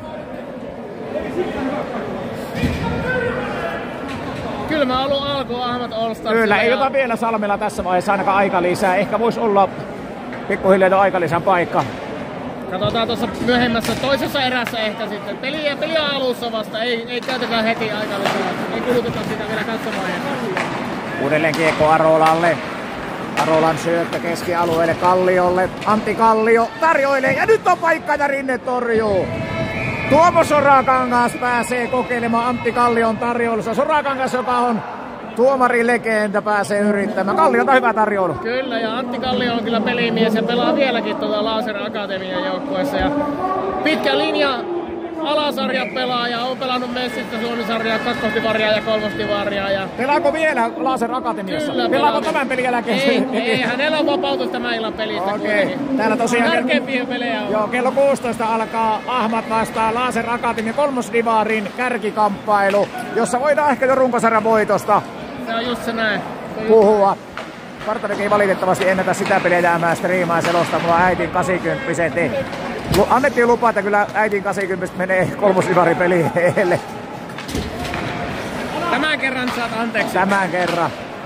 Kyllä mä ollut alkuun Ahmat All Stars. Kyllä, ei jopa vielä Salmella tässä vaiheessa ainakaan aika lisää. Ehkä voisi olla pikkuhiljaa aikalisän paikka. Katsotaan tuossa myöhemmässä toisessa erässä ehkä sitten. Peliä alussa vasta, ei käytetä heti aikalisää. Ei kuluteta sitä vielä katsomaiheessa. Uudelleen kiekko Arolalle. Arolan syöttö keskialueelle Kalliolle. Antti Kallio tarjoilee ja nyt on paikka ja Rinne torjuu. Tuomo Sorakangas pääsee kokeilemaan Antti Kallion tarjoulussa. Sorakangas, joka on tuomarilegenda, pääsee yrittämään. Kalliolta hyvä tarjoulu. Kyllä, ja Antti Kallio on kyllä pelimies ja pelaa vieläkin Laser Akatemian joukkueessa. Ja pitkä linja alasarja pelaaja, on pelannut Messistä Suomi-sarjaa, kakkostivaria ja kolmostivaria. Ja... Pelaako vielä Laser Akatemiassa? Kyllä, pelaako tämän pelin jälkeen? Ei, hänellä on vapautus tämän illan pelistä. Okei, täällä tosiaan... Tärkeimpiä pelejä on. Joo, kello 16 alkaa Ahmat vastaan Laser Akatemian kolmosdivarin kärkikamppailu, jossa voidaan ehkä jo runkosarjan voitosta se on just se näin. puhua. Spartanek ei valitettavasti ennätä sitä peliä jäämään striimaa ja selostaa. Mulla on äitin 80. Annettiin lupa, että kyllä äitin 80 menee kolmosdivarin peliin heille. Tämän kerran saat anteeksi. Tämän kerran.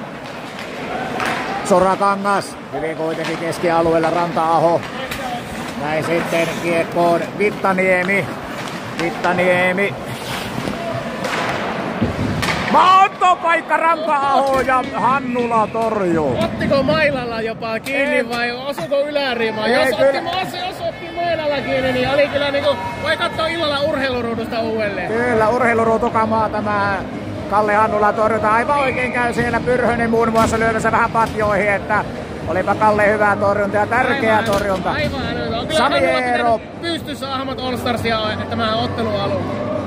Sorakangas, hyvin kuitenkin keskialueella Ranta-aho. Näin sitten kiekkoon Vittaniemi. Maattopaikka Ranta-aho ja Hannula torjuu. Ottiko mailalla jopa kiinni vai osuko yläriimaan? Jos otti mailalla kiinni, niin oli kyllä niinku, voi katsoa illalla urheiluruudusta uudelleen. Kyllä, urheiluruutukamaa tämä Kalle Hannula torjunta. Aivan oikein käy siellä Pyrhönen muun muassa lyömässä vähän patjoihin, että olipa Kalle hyvä torjunta ja tärkeä torjunta. Aivan älytön. On kyllä Sami Eero pystyssä Ahmat All Starsia tämän ottelun alun.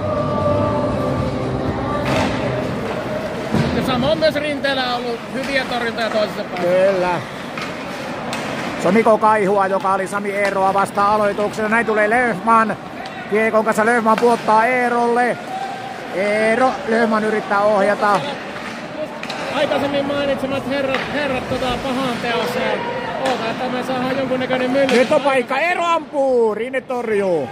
Ja samoin myös Rinteellä on ollut hyviä torjuntoja toisessa päässä. Kyllä. Se on Niko Kaihua, joka oli Sami Eeroa vastaan aloituksena. Näin tulee Löfman. Kiekon kanssa Löfman puottaa Eerolle. Löfman yrittää ohjata. Aikaisemmin mainitsemat herrat pahan teossa. Oota, että me saadaan jonkunnäköinen mylly. Nyt on paikka. Eero ampuu. Rinne torjuu.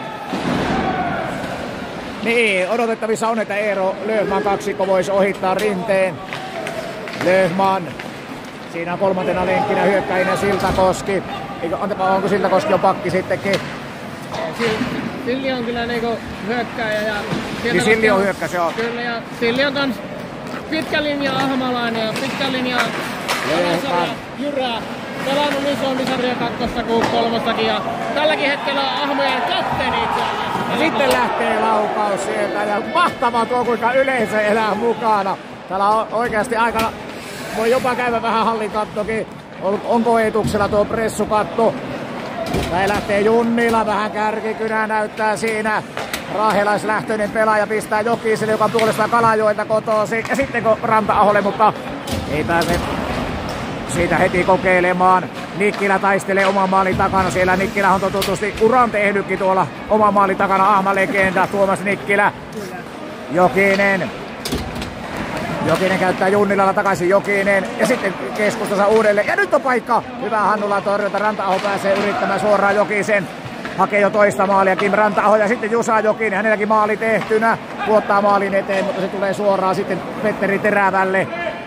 Niin, odotettavissa on, että Eero Löfman kaksikko voisi ohittaa Rinteen. Löfman. Siinä on kolmantena lenkkinä hyökkäinen Siltakoski. Onko Siltakoski on pakki sittenkin? Silli on kyllä niinku hyökkääjä. Ja niin Silli on hyökkäys, joo. Kyllä, ja Silli on kans pitkä linja Ahmalainen ja pitkä linja Alasarja Jyrää. Pelannut niin Suomi-sarja kakkosta kuin kolmostakin ja tälläkin hetkellä on Ahmojen kapteeni itse asiassa. Sitten lähtee laukaus sieltä ja mahtavaa tuo kuinka yleisö elää mukana. Täällä on oikeasti aika, voi jopa käydä vähän hallikattokin. On koetuksella tuo pressukatto. Näin lähtee Junnila, vähän kärkikynää näyttää siinä. Raahelaislähtöinen pelaaja pistää Jokiselle, joka on puolestaan Kalajoelta kotoisin. Ja sitten Ranta-aholle, mutta ei pääse siitä heti kokeilemaan. Nikkilä taistelee oman maalin takana. Siellä Nikkilä on totutusti uran tehnytkin tuolla oman maalin takana. Ahma-legenda Tuomas Nikkilä. Jokinen käyttää Junnilalla takaisin Jokinen. Ja sitten keskustassa uudelleen. Ja nyt on paikka. Hyvä Hannula torjunta. Ranta-aho pääsee yrittämään suoraan Jokisen. Hakee jo toista maalia Kim Ranta-aho ja sitten Jusa Jokinen. Hänelläkin maali tehtynä. Puottaa maalin eteen, mutta se tulee suoraan sitten Petteri Terävälle.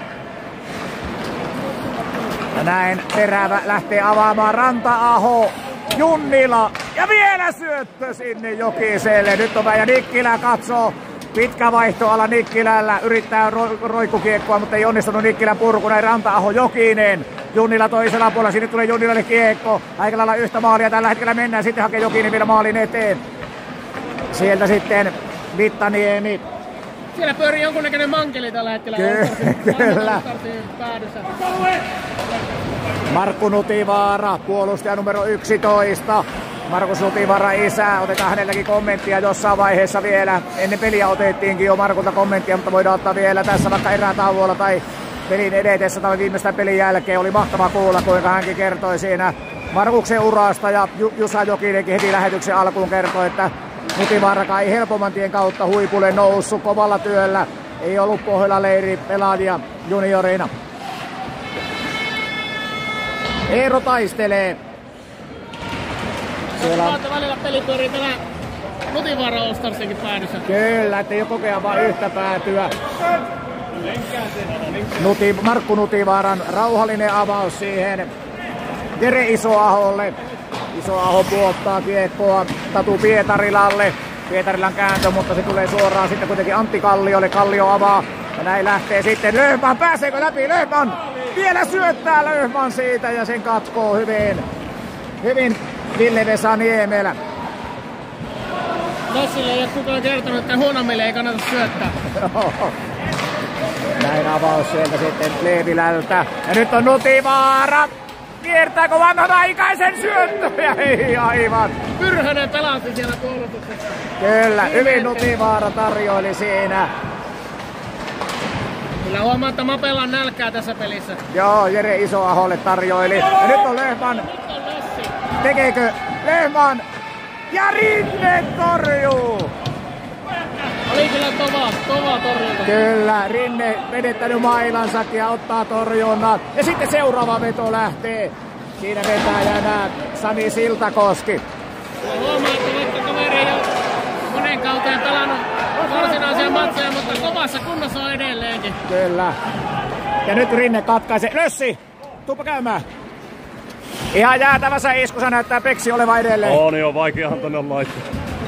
Ja näin Terävä lähtee avaamaan Ranta-aho. Junnila ja vielä syöttö sinne Jokiselle. Nyt on ja Nikkilä katsoo. Pitkä vaihtoala Nikkilällä. Yrittää roikkukiekkoa, mutta ei onnistunut Nikkilän purku. Näin Ranta-aho Jokinen. Junnila toisella puolella. Sinne tulee Junnilalle kiekko. Aika lailla yhtä maalia tällä hetkellä mennään. Sitten hakee Jokinen vielä maalin eteen. Sieltä sitten Vittaniemi. Siellä pyörii jonkunnäköinen mankeli tällä hetkellä. Kyllä. Markku Nutivaara, puolustaja numero 11. Markus Nutivaara isä, otetaan hänelläkin kommenttia jossain vaiheessa vielä. Ennen peliä otettiinkin jo Markulta kommenttia, mutta voidaan ottaa vielä tässä vaikka erätauolla tai pelin edetessä tai viimeistään pelin jälkeen. Oli mahtava kuulla, kuinka hänkin kertoi siinä Markuksen urasta ja Jusa Jokinenkin heti lähetyksen alkuun kertoi, että Nutivaarakaan ei helpomman tien kautta huipulle noussut kovalla työllä. Ei ollut Pohjola-leiri pelaajia juniorina. Eero taistelee. Siellä välillä peli pyörii tällä Nutivaara All Starsinkin päädyssä. Kyllä, ettei ole kokea vain yhtä päätyä. Markku Nutivaaran rauhallinen avaus siihen Jere Isoaholle. Isoaho puottaa kiekkoa Tatu Pietarilalle. Pietarilan kääntö, mutta se tulee suoraan sitten kuitenkin Antti Kalliolle. Kallio avaa ja näin lähtee sitten Löfman. Pääseekö läpi Löfman? Vielä syöttää Löfman siitä ja sen katkoo hyvin Ville-Vesa Niemelä. Tossille ei ole kukaan kertonut, että Huonammille ei kannata syöttää. Näin avaus sieltä sitten Leevilältä. Ja nyt on Nutivaara. Kiertääkö vanhanaikaisen syöttöjä? Ei aivan. Pyrhönen pelasi siellä puolustuksessa. Kyllä, hyvin Nutivaara tarjoili siinä. Kyllä huomaa, että Mapella on nälkää tässä pelissä. Joo, Jere Isoaholle tarjoili. Ja nyt on Löfman. Tekeekö Löfman? Ja Rinne torjuu! Oli kyllä kova torjunta. Kyllä, Rinne vedettänyt mailansakin ja ottaa torjunnan. Ja sitten seuraava veto lähtee. Siinä vetäjänä Sami Siltakoski. Huomaa, että vaikka kaveri ei ole monen kauteen pelannut varsinaisia matseja, mutta kovassa kunnossa on edelleenkin. Kyllä. Ja nyt Rinne katkaisee. Lössi, tuupa käymään. Ihan jäätävässä iskussa näyttää Peksi olevan edelleen. On jo, vaikeahan tonne laittaa.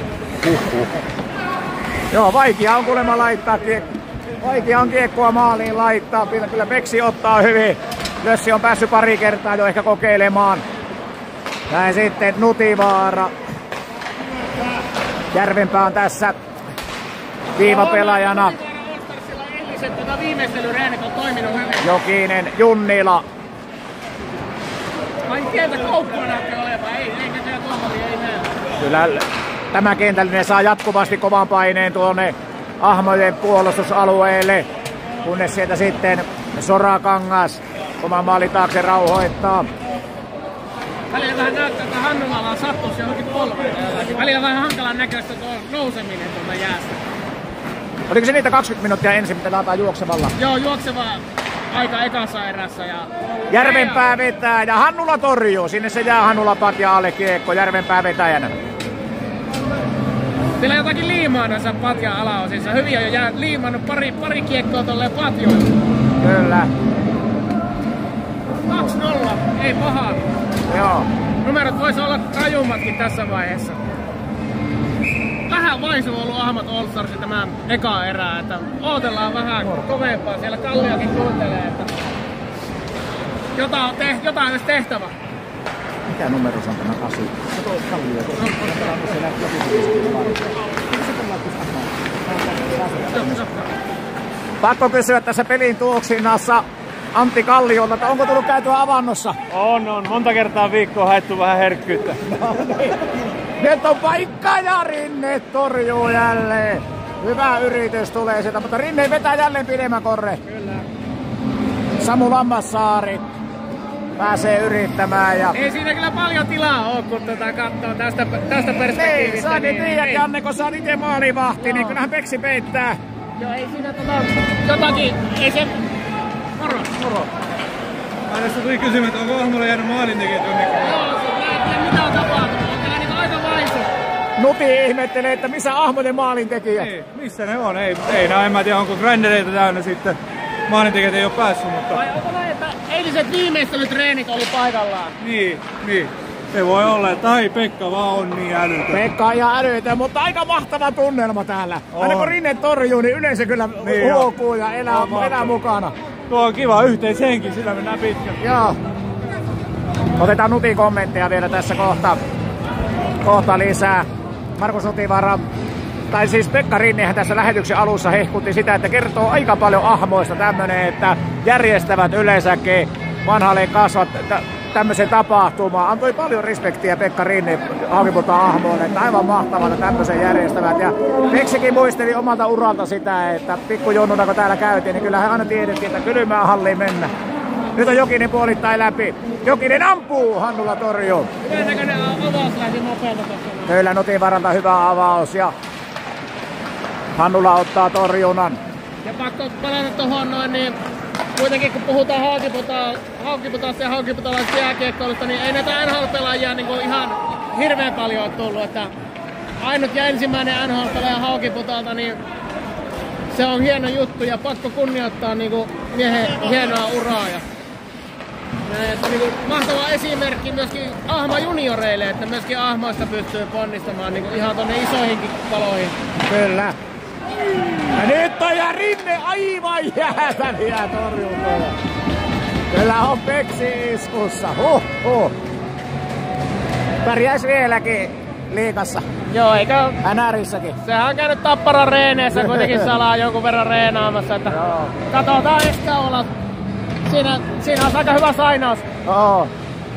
Joo, vaikea on kuulemma laittaa. Vaikea on kiekkoa maaliin laittaa. Kyllä Peksi ottaa hyvin. Lössi on päässyt pari kertaa jo ehkä kokeilemaan. Näin sitten Nutivaara. Järvenpää on tässä viivapelaajana. Viimeistelyreenit on toiminut hyvin. Jokinen, Junnila. Ai kieltä kauppaa näyttää olevan. Eikä tämä tuomari ei näe. Kyllä tämä kentällinen saa jatkuvasti kovan paineen tuonne Ahmojen puolustusalueelle, kunnes sieltä sitten Sorakangas oman maalin taakse rauhoittaa. Välillä vähän näyttää, että Hannulalla sattuisi johonkin polveen. Välillä vähän hankalan näköistä tuo nouseminen tuolta jäästä. Oliko se niitä 20 minuuttia ensin, mitä pelataan juoksevalla? Joo, juokseva aika ekassa erässä. Ja Järvenpää vetää ja Hannula torjuu. Sinne se jää Hannula patjaalle kiekko Järvenpää vetäjänä. Siellä jotakin liimaa näissä patjan alaosissa. Hyvin on jo liimannut pari kiekkoa tolleen patjoille. Kyllä. 2-0, ei pahaa. Joo. Numerot vois olla rajummatkin tässä vaiheessa. Vähän vaisu on ollut Ahmat All Starsin tämä eka erää, että ootellaan vähän kovempaa. Siellä Kalliokin kuuntelee, että jotain olisi tehtävä. Mikä numero on tämä 8? Kallio. Pakko kysyä tässä pelin tuoksinnassa Antti Kalliolta, että onko tullut käytyä avannossa? On. Monta kertaa viikkoa haettu vähän herkkyyttä. No niin. Nyt on paikka ja Rinne torjuu jälleen. Hyvä yritys tulee sieltä, mutta Rinne vetää jälleen pidemmän korre. Kyllä. Samu Lammassaari pääsee yrittämään. Ja ei siinä kyllä paljon tilaa ole, kun katsoo tästä perspektiivistä. Ei, sä niin tiedät, Janne, kun sä oot itse maalivahti, niin kyllähän Peksi peittää. Joo, ei siinä jotakin, ei se... Moro. Aina se tuli kysymään, että onko Ahmolla jäänyt maalintekijät jonnekin? Joo, mitä on tapahtunut? On täällä niinku aika vaisu. Nuti ihmettelee, että missä Ahmonen maalintekijät? Ei, missä ne on? Ei en mä tiedä, onko grändereitä täynnä sitten. Maalintekijät ei ole päässyt, mutta... Vai onko näin, että eiliset viimeistelytreenit oli paikallaan? Niin. Se voi olla, että ai Pekka vaan on niin älytön. Pekka on ihan älytön, mutta aika mahtava tunnelma täällä. Aina kun Rinne torjuu, niin yleensä kyllä niin huokuu ja elää mukana. Tuo on kiva yhteishenki, sillä mennään pitkälle. Joo. Otetaan Nutin kommentteja vielä tässä kohta lisää. Markus Nutivaara tai siis Pekka Rinnehän tässä lähetyksen alussa hehkutti sitä, että kertoo aika paljon ahmoista tämmönen, että järjestävät yleensäkin vanhalle tämmöisen tapahtumaan. Antoi paljon respektiä Pekka Rinne Haukiputaan ahmoille, että aivan mahtavaa, että tämmöisen järjestävät. Ja Peksikin muisteli omalta uralta sitä, että pikkujunnuna kun täällä käytiin, niin kyllä hän aina tiedettiin, että kylmään halliin mennä. Nyt on Jokinen puolittain läpi. Jokinen ampuu, Hannula torjuu. Hyvän avaus lähti nopealta tuossa. Kyllä Nutivaaralta hyvä avaus ja Hannula ottaa torjunnan. Ja pakko palata tuohon noin, niin kuitenkin kun puhutaan Haukiputaasta ja haukiputalaisesta jääkiekkoilusta, niin ei näitä NHL-pelaajia niin kuin ihan hirveän paljon ole tullut. Että ainut ja ensimmäinen NHL-pelaaja Haukiputalta, niin se on hieno juttu ja pakko kunnioittaa niin kuin miehen hienoa uraa. Että niin kuin mahtava esimerkki myöskin Ahma junioreille, että myöskin Ahmoista pystyy ponnistamaan niin kuin ihan tonne isoihinkin paloihin. Kyllä. Ja nyt on ja Rinne aivan jäätäviä torjuntoja. Kyllä on Peksi iskussa. Pärjäis vieläkin liigassa. Joo, eikö? NRissäkin. Sehän on käynyt Tapparan reeneissä kuitenkin salaa jonkun verran reenaamassa. Että katsotaan ehkä olla. Siinä on aika hyvä sainaus. Oo.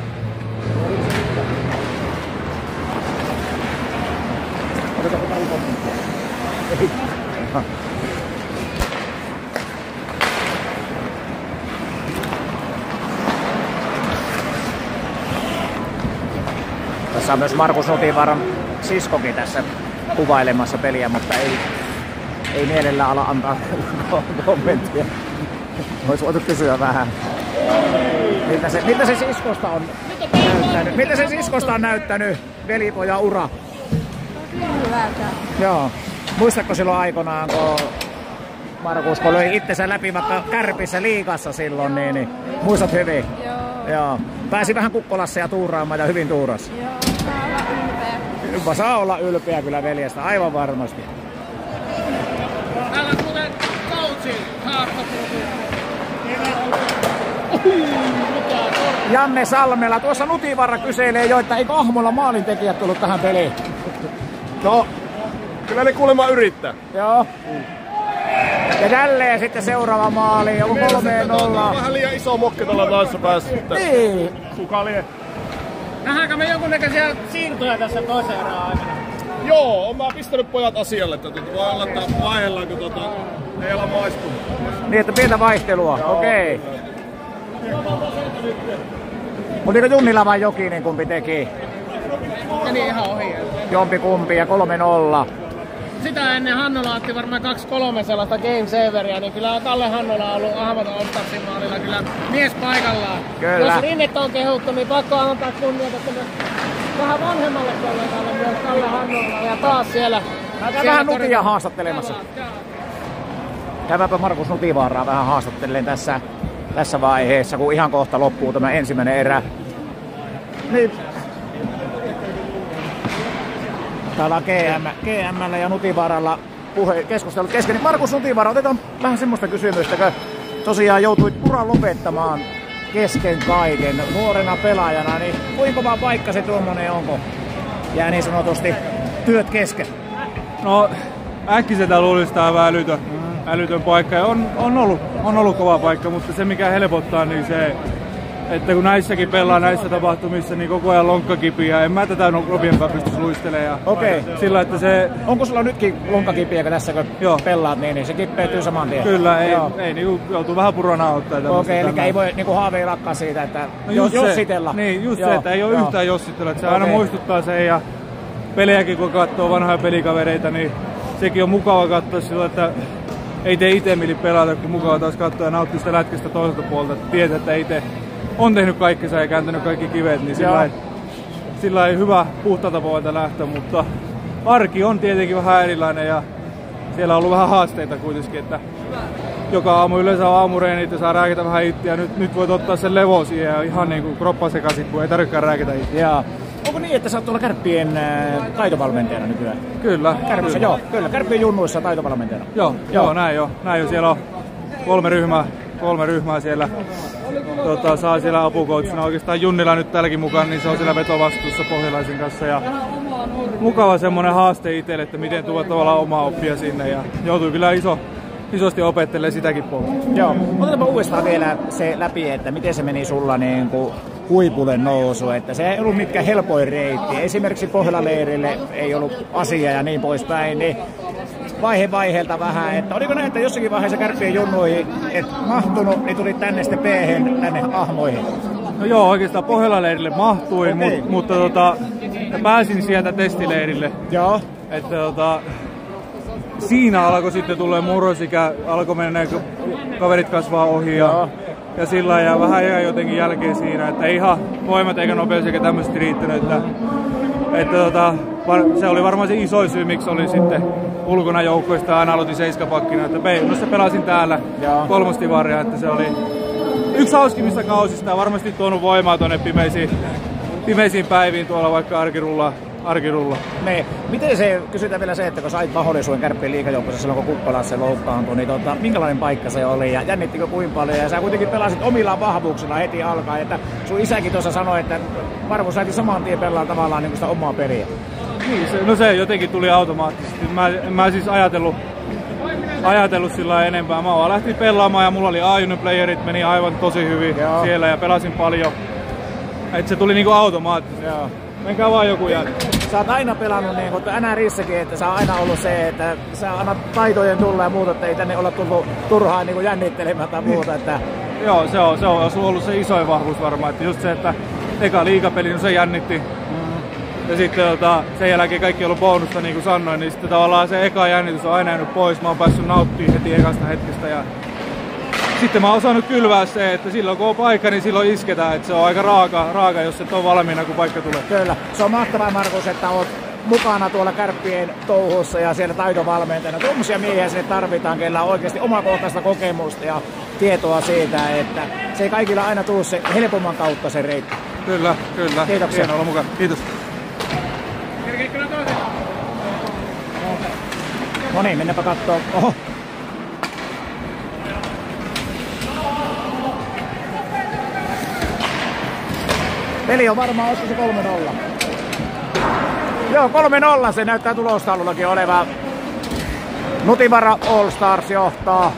Tässä on myös Markus Nutivaaran siskokin tässä kuvailemassa peliä, mutta ei mielellään ala antaa kommenttia. Olisi voitu kysyä vähän. Miltä se siskosta on näyttänyt? Miltä se siskosta on näyttänyt velipojan ura? Hyvältä. Joo. Muistatko silloin aikoinaan, kun Markus kun löi itsensä läpi vaikka Kärpissä liigassa silloin, niin muistat hyvin? Joo. Pääsi vähän Kukkolassa ja tuuraamaan ja hyvin tuurasi. Joo, saa olla ylpeä. Saa olla ylpeä kyllä veljestä, aivan varmasti. Täällä on muuten coachin haastattelu. Janne Salmela, tuossa Nutivaara kyselee jo, että eikö Ahmolla maalintekijät tullut tähän peliin? No, kyllä ne kuulemma yrittää. Joo. Ja jälleen sitten seuraava maali, onko 3-0? Vähän liian iso mokki tuolla taassa päässä. Niin. Kuka lie? Nähdäänkö me jonkunnäköisiä siirtoja tässä toisen erään aikana? Joo, oon mä pistänyt pojat asialle, että voi olla, että vaihdellaan, kun ei ala maistunut. Niin, että pientä vaihtelua, okei. Oliko Junnila vai Jokinen kumpi teki? Ja niin ihan ohi. Jompi kumpi ja 3-0. Sitä ennen Hannola otti varmaan 2-3 sellaista game saveria, niin kyllä Kalle Hannola on ollut Ahmat Olstarsin maalilla kyllä mies paikallaan. Kyllä. Jos Rinnet on kehuttu, niin pakko antaa kunniata vähän vanhemmalle kollegalle myös Kalle Hannola ja taas siellä. Vähän Nutia haastattelemassa. Käyväpä Markus Nutivaaraa vähän haastattelen tässä vaiheessa, kun ihan kohta loppuu tämä ensimmäinen erä. Niin. Täällä on GM:llä ja Nutivaaralla keskustelut kesken. Markus Nutivaara, otetaan vähän semmoista kysymystä, kun tosiaan joutuit uran lopettamaan kesken kaiken nuorena pelaajana, niin kuinka kova paikka se tuommoinen onko? Jää niin sanotusti työt kesken. No äkkiseltä luulisi tää älytön paikka ja on ollut kova paikka, mutta se mikä helpottaa niin se, että kun näissäkin pelaa näissä tapahtumissa, niin koko ajan lonkkakipiä. En mä tätä nopeampaa pystyisi luistelemaan. Okei. Sillä, että se... Onko sulla nytkin lonkkakipiä, kun tässä kun pelaat, niin se kippeytyy saman tien? Kyllä, ei niin joutuu vähän purona ottaa. Okei, eli ei voi niin haaveillakaan siitä, että jossitella. Niin, just se, että ei ole yhtään jossitella. Se aina muistuttaa sen ja pelejäkin kun katsoo vanhoja pelikavereita, niin sekin on mukava katsoa sillä, että ei tee itse mieli pelata, kun mukava taas katsoa ja nauttia sitä lätkästä toiselta puolta. Että tietää, että itse on tehnyt kaikkensa ja kääntänyt kaikki kivet, niin sillä ei hyvä puhtaalta pohjalta lähtö, mutta arki on tietenkin vähän erilainen ja siellä on ollut vähän haasteita kuitenkin, että joka aamu yleensä on aamureenit ja saa rääkätä vähän itseä. Nyt voit ottaa sen levo siihen ja ihan niin kuin kroppa sekaisin, kun ei tarvitsekaan rääkätä itseä. Onko niin, että sä oot tuolla Kärppien taitovalmentajana nykyään? Kyllä. Kärpissä, joo. Kyllä, Kärppien junnuissa taitovalmentajana. Joo, näin jo. Siellä on kolme ryhmää siellä. Saa siellä apukoutsina. Oikeastaan Junnila nyt täälläkin mukaan, niin se on siellä vetovastuussa Pohjalaisen kanssa. Ja mukava semmonen haaste itselle, että miten tuoda tavallaan omaa oppia sinne ja joutui kyllä isosti opettelemaan sitäkin puolta. Joo, otetaanpa uudestaan vielä se läpi, että miten se meni sulla niin kuin huipulle nousu, että se ei ollut mitkä helpoin reitti. Esimerkiksi Pohjola-leirille ei ollut asia ja niin poispäin, niin vaiheelta vähän, että oliko näin, että jossakin vaiheessa Kärppien junnuihin et mahtunut, niin tuli tänne sitten P-hen, tänne Ahmoihin? No joo, oikeastaan Pohjola-leirille mahtuin, mutta pääsin sieltä testileirille. Joo. Että siinä alkoi sitten tulla murrosikä, alkoi mennä kaverit kasvaa ohi ja sillä ja vähän jäi jotenkin jälkeen siinä, että ei ihan voimat eikä nopeus eikä tämmöisesti riittänyt, että se oli varmaan se iso syy, miksi olin sitten ulkona joukkoista ja aina aloitin seiskapakkina, että B-junnossa pelasin täällä kolmostivaria, että se oli yksi hauskimmista kausista ja varmasti tuonut voimaa tuonne pimeisiin päiviin tuolla vaikka arkirulla. Ne. Miten se, kysytään vielä se, että kun sait mahdollisuuden Kärppien liigajoukkoissa silloin kun Kuppalassa loukkaantui, niin minkälainen paikka se oli ja jännittikö kuinka paljon ja sä kuitenkin pelasit omilla vahvuuksilla heti alkaen, että sun isäkin tuossa sanoi, että Marvo saikin saman tien pelaa tavallaan niin sitä omaa peliä. Niin, se jotenkin tuli automaattisesti. Mä siis ajatellut sillä enempää. Mä lähtin pelaamaan ja mulla oli A-junnu-playerit, meni aivan tosi hyvin siellä ja pelasin paljon. Et se tuli niinku automaattisesti. Menkää vaan joku jälkeen. Sä oot aina pelannut niin kuin NRissäkin, että sä on aina ollut se, että sä annat taitojen tulla ja muuta, että ei tänne olla tullut turhaan niin jännittelemään tai muuta. Että... Joo, se on ollut se isoin vahvuus varmaan, että just se, että eka liigapeli, no se jännitti. Ja sitten sen jälkeen kaikki on ollut bonusta, niin kuin sanoin, niin sitten tavallaan se eka jännitys on aina jäänyt pois. Mä oon päässyt nauttimaan heti ekasta hetkestä ja sitten mä oon osannut kylvää se, että silloin kun on paikka, niin silloin isketään, että se on aika raaka jos et ole valmiina, kun paikka tulee. Kyllä, se on mahtavaa, Markus, että oot mukana tuolla Kärppien touhussa ja siellä taitovalmentajana. Tuommoisia miehiä sinne tarvitaan, keillä on oikeasti omakohtaista kokemusta ja tietoa siitä, että se ei kaikilla aina tule se helpomman kautta se reitti. Kyllä. Kiitoksia. Hienoa olla mukana. Kiitos. No niin, mennäpä kattoo. Oho. Peli on varmaan, olisiko se 3-0? Joo, 3-0 se näyttää tulostaulullakin oleva. Nutivaara All Stars johtaa.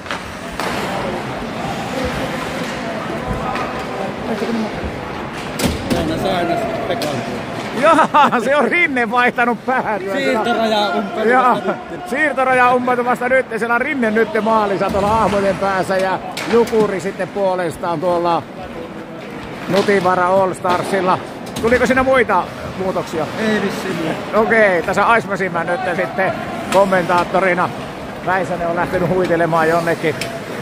Jaa, se on Rinne vaihtanut päätyä. Siirtoraja umpeutu vasta nyt. Siellä on Rinne nyt maalissa tuolla Ahmojen päässä ja Jukuri sitten puolestaan tuolla Nutivaara All Starsilla. Tuliko siinä muita muutoksia? Ei vissiin. Okei, tässä Aismasimä nyt sitten kommentaattorina. Väisänen on lähtenyt huitelemaan jonnekin.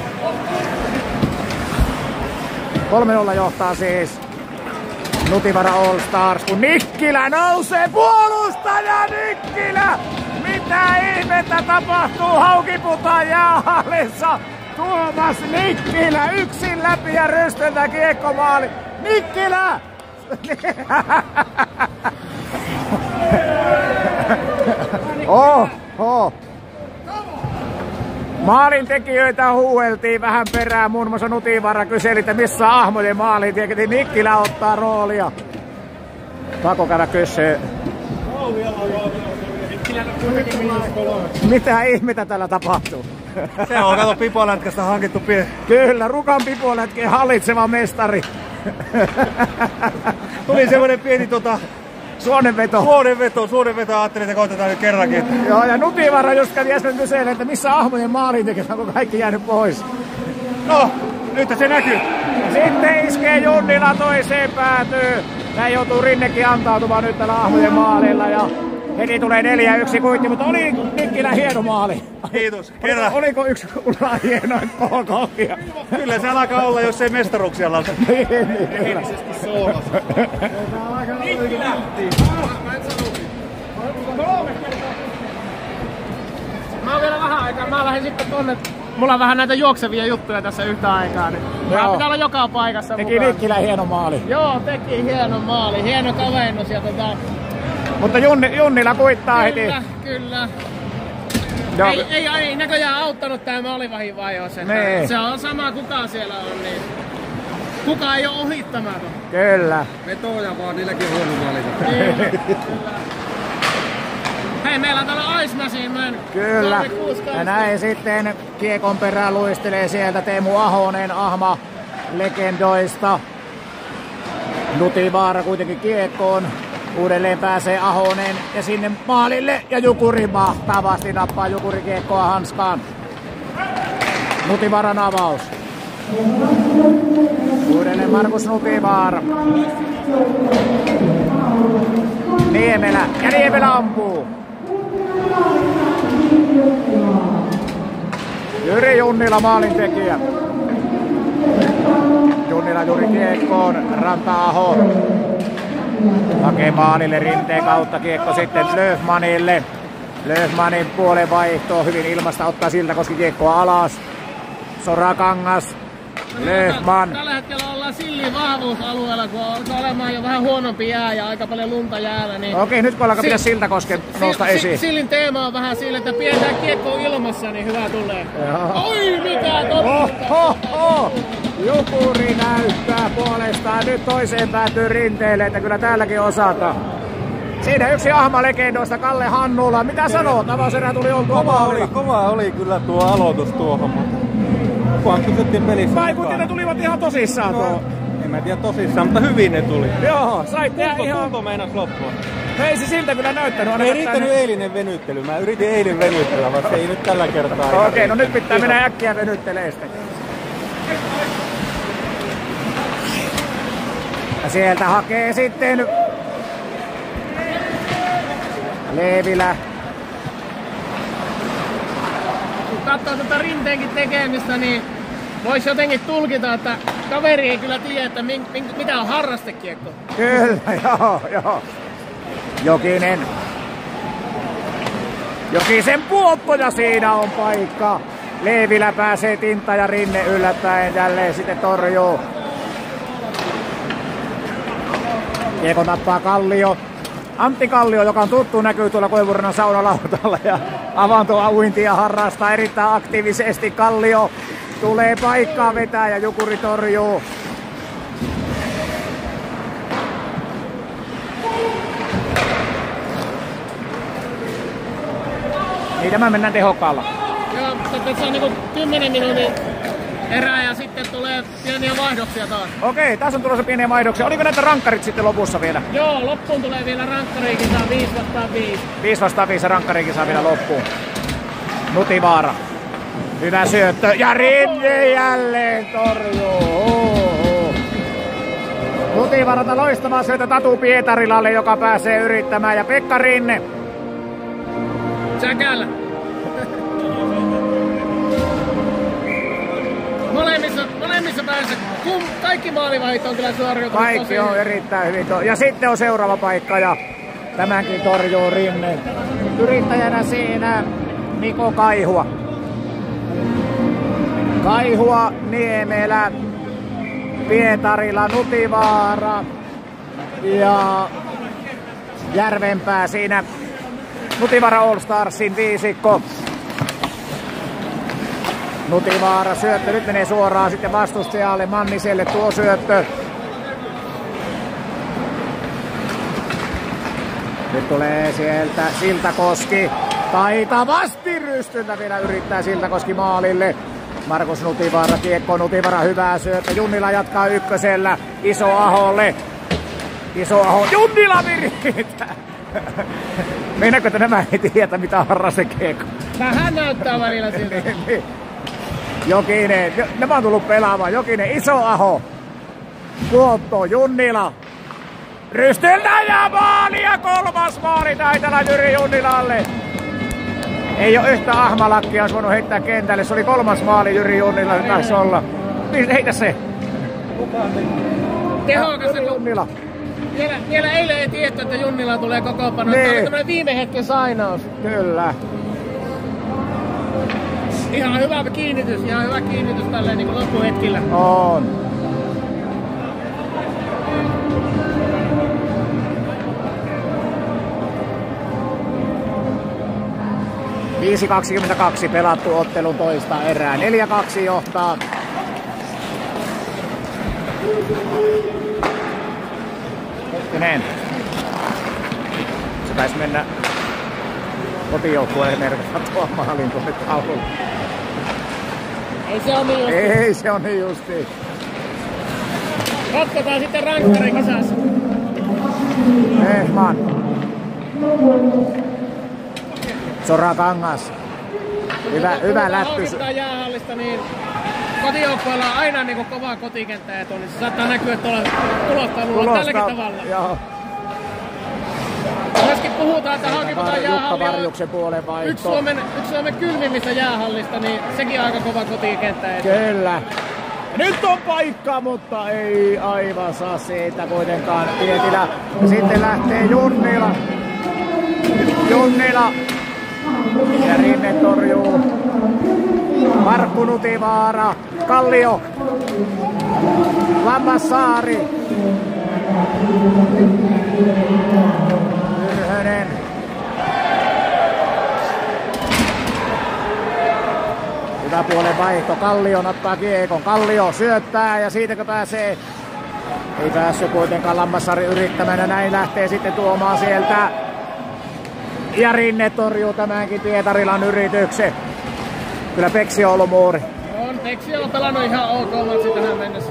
3-0 johtaa siis Nutivaara All Stars, kun Nikkilä nousee, puolustaja Nikkilä! Mitä ihmettä tapahtuu Haukiputaan jäähallissa? Tuomas Nikkilä yksin läpi ja rystöltä kiekkomaali. Nikkilä! Maalintekijöitä huueltiin vähän perään, muun muassa Nutivaara kyseli, että missä Ahmojen maaliin, tietenkin Nikkilä ottaa roolia. Pakko käydä kysyä. Mitä ihmettä täällä tapahtuu? Se on, kato, Pipolätkästä hankittu Kyllä, Rukan Pipolätkeen hallitseva mestari. Tuli semmoinen pieni Suonenveto, ajattelin, että koitetaan nyt kerrankin. Joo, ja Nutivaara just kävi äsken kyselemään, että missä Ahmojen maalintekijät, onko kaikki jäänyt pois? No, nyt se näkyy. Sitten iskee Junnila toiseen päätyyn. Näin joutuu Rinnekin antautumaan nyt tällä Ahmojen maalilla ja heti tulee 4-1 kuitti, mutta oli Nikkilä hieno maali. Kiitos. Oliko yksi uraa hienoin KK? Kyllä se alkaa olla, jos ei mestaruuksia laita. Kyllä. Mä oon vielä vähän aikaa. Mä lähdin sitten tonne. Mulla on vähän näitä juoksevia juttuja tässä yhtä aikaa. Niin mä pitää olla joka paikassa teki mukaan. Nikkilä hieno maali. Joo, teki hieno maali. Hieno kavennus ja Mutta Junnila kuittaa heti. Kyllä. Ei näköjään auttanut tää maalivahinvaihos. Se on sama kuka siellä on, niin kuka ei oo ohittamaton. Kyllä. Vetoja vaan, niilläkin on huono maalinta. Hei, meillä on täällä Ice Machine. Kyllä. Ja näin sitten kiekon perään luistelee sieltä Teemu Ahonen, Ahma legendoista. Nutivaara kuitenkin kiekkoon. Uudelleen pääsee Ahonen ja sinne maalille ja Jukuri mahtavasti nappaa Jukuri kiekkoa hanskaan. Nutivaaran avaus. Uudelleen Markus Nutivaara. Niemelä ja Niemelä ampuu. Jyri Junnila maalintekijä. Junnila juuri kiekkoon, Ranta-Aho hakee maalille Rinteen kautta, kiekko sitten Löfmanille. Löfmanin puolen vaihto, hyvin ilmasta ottaa siltä koski kiekkoa alas. Sorakangas, Löfman. Tällä hetkellä ollaan Sillin vahvuusalueella, kun on olemaan jo vähän huonompi jää ja aika paljon lunta jäällä. Niin okei, nyt kun alkaa pitää Siltakosken nousta esiin. Sillin teema on vähän sillä, että pidetään kiekkoa ilmassa, niin hyvä tulee. Oi, mitä totta! Jukuri näyttää puolestaan nyt toiseen päätyy Rinteelle, että kyllä täälläkin osataan. Siinä yksi Ahma-legendoista, Kalle Hannula. Mitä sanoo? Avaserä tuli oltua maalilla. Kova oli kyllä tuo aloitus tuohon, mutta kunhan kysyttiin pelissä. Vaikutti, ne tulivat ihan tosissaan tuohon. En mä tiedä tosissaan, mutta hyvin ne tuli. Joo, saitte ihan... Tunto meinas loppua. Ei se siltä kyllä näyttänyt. Ei riittänyt eilinen venyttely. Mä yritin eilen venyttelyä, mutta ei nyt tällä kertaa. Okei, no nyt pitää mennä äkkiä venyttelee sitten. Ja sieltä hakee sitten Leevilä. Kun katsoo tätä Rinteenkin tekemistä, niin voisi jotenkin tulkita, että kaveri ei kyllä tiedä, että mitä on harrastekiekko. Kyllä, joo. Jokisen puoppo ja siinä on paikka. Leevilä pääsee Tinta ja Rinne yllättäen jälleen sitten torjuu. Kiekko nappaa Kallio. Antti Kallio, joka on tuttu, näkyy tuolla Koivurannan saunalautalla ja avantoa uintia harrastaa erittäin aktiivisesti. Kallio tulee paikkaa vetää ja Jukuri torjuu. Niin tämä mennään tehokkaalla. Joo, tässä on niinku 10 minuutin erää ja sitten tulee pieniä vaihdoksia taas. Okei, tässä on tulossa pieniä vaihdoksia. Oliko näitä rankkarit sitten lopussa vielä? Joo, loppuun tulee vielä rankkariikin, saa 5 vastaan 5. 5 vastaan 5 ja rankkariikin saa vielä loppuun. Nutivaara. Hyvä syöttö ja Rinne jälleen torjuu. Nutivaaralta loistava syöttö Tatu Pietarilalle, joka pääsee yrittämään ja Pekka Rinne. Säkällä. Molemmissa päässä. Kaikki maalivahit on kyllä suoriutunut. Kaikki on erittäin hyvin. Ja sitten on seuraava paikka ja tämänkin torjuu Rinne. Yrittäjänä siinä Niko Kaihua. Kaihua, Niemelä, Pietarila, Nutivaara ja Järvenpää siinä. Nutivaara All Starsin viisikko. Nutivaara syöttö, nyt menee suoraan sitten vastustajalle, Manniselle tuo syöttö. Nyt tulee sieltä Siltakoski. Taitavasti rystyntä vielä yrittää Siltakoski maalille. Markus Nutivaara kiekko, Nutivaara hyvää syöttö. Junnila jatkaa ykkösellä Iso-Aholle. Iso-Aho, Junnila virittää. Meinaatko, että nämä ei tiedä mitä harrastekiekko? Vähän näyttää välillä siltä. Jokinen, nämä on tullut pelaamaan. Jokinen, Iso-Aho. Kuoppo, Junnila. Rystyltä ja maali ja 3. maali Taitala Jyri Junnilalle. Ei ole yhtä Ahmalakkia olisi voinut heittää kentälle. Se oli 3. maali Jyri Junnilalle taisi olla. Heitä se. Tehokas se Junnila. Vielä eilen ei tiedetty, että Junnila tulee kokoonpanoon. Tämä oli tämmönen viime hetken sainaus. Kyllä. Ihan hyvä kiinnitys tälleen niin loppuhetkillä. On. (5.22) pelattu ottelun toista erää. 4-2 johtaa. Hetkinen. Se taisi mennä kotijoukkueen merkitään tuo maalin tuonne taululle. Ei se on niin justi. Ei se on niin justi. Ratkotaan sitten rankkarikisassa. Ehman. Sorakangas. Hyvä läppys. Kun jäähallista, niin kotijoukkueella on aina niin kova kotikenttäetu, niin se saattaa näkyä tuolla tulostaululla tälläkin tavalla. Joo. Myöskin puhutaan, että hankitaan jäähallia. Yksi Suomen kylmimmistä jäähallista, niin sekin on aika kova kotikenttäetu. Kyllä. Nyt on paikka, mutta ei aivan saa siitä kuitenkaan Pietilä. Ja sitten lähtee Junnila. Ja Rinne torjuu. Markku Nutivaara. Kallio. Lammassaari. Yrhönen. Hyvä puolen vaihto. Kallio ottaa kiekon. Kallio syöttää ja siitäkö pääsee? Ei päässyt kuitenkaan Lammassaari yrittämään ja näin lähtee sitten tuomaan sieltä. Ja Rinne torjuu tämänkin Pietarilan yrityksen. Kyllä Peksi on ollut muuri. Peksi on pelannut ihan ok matsi tähän mennessä.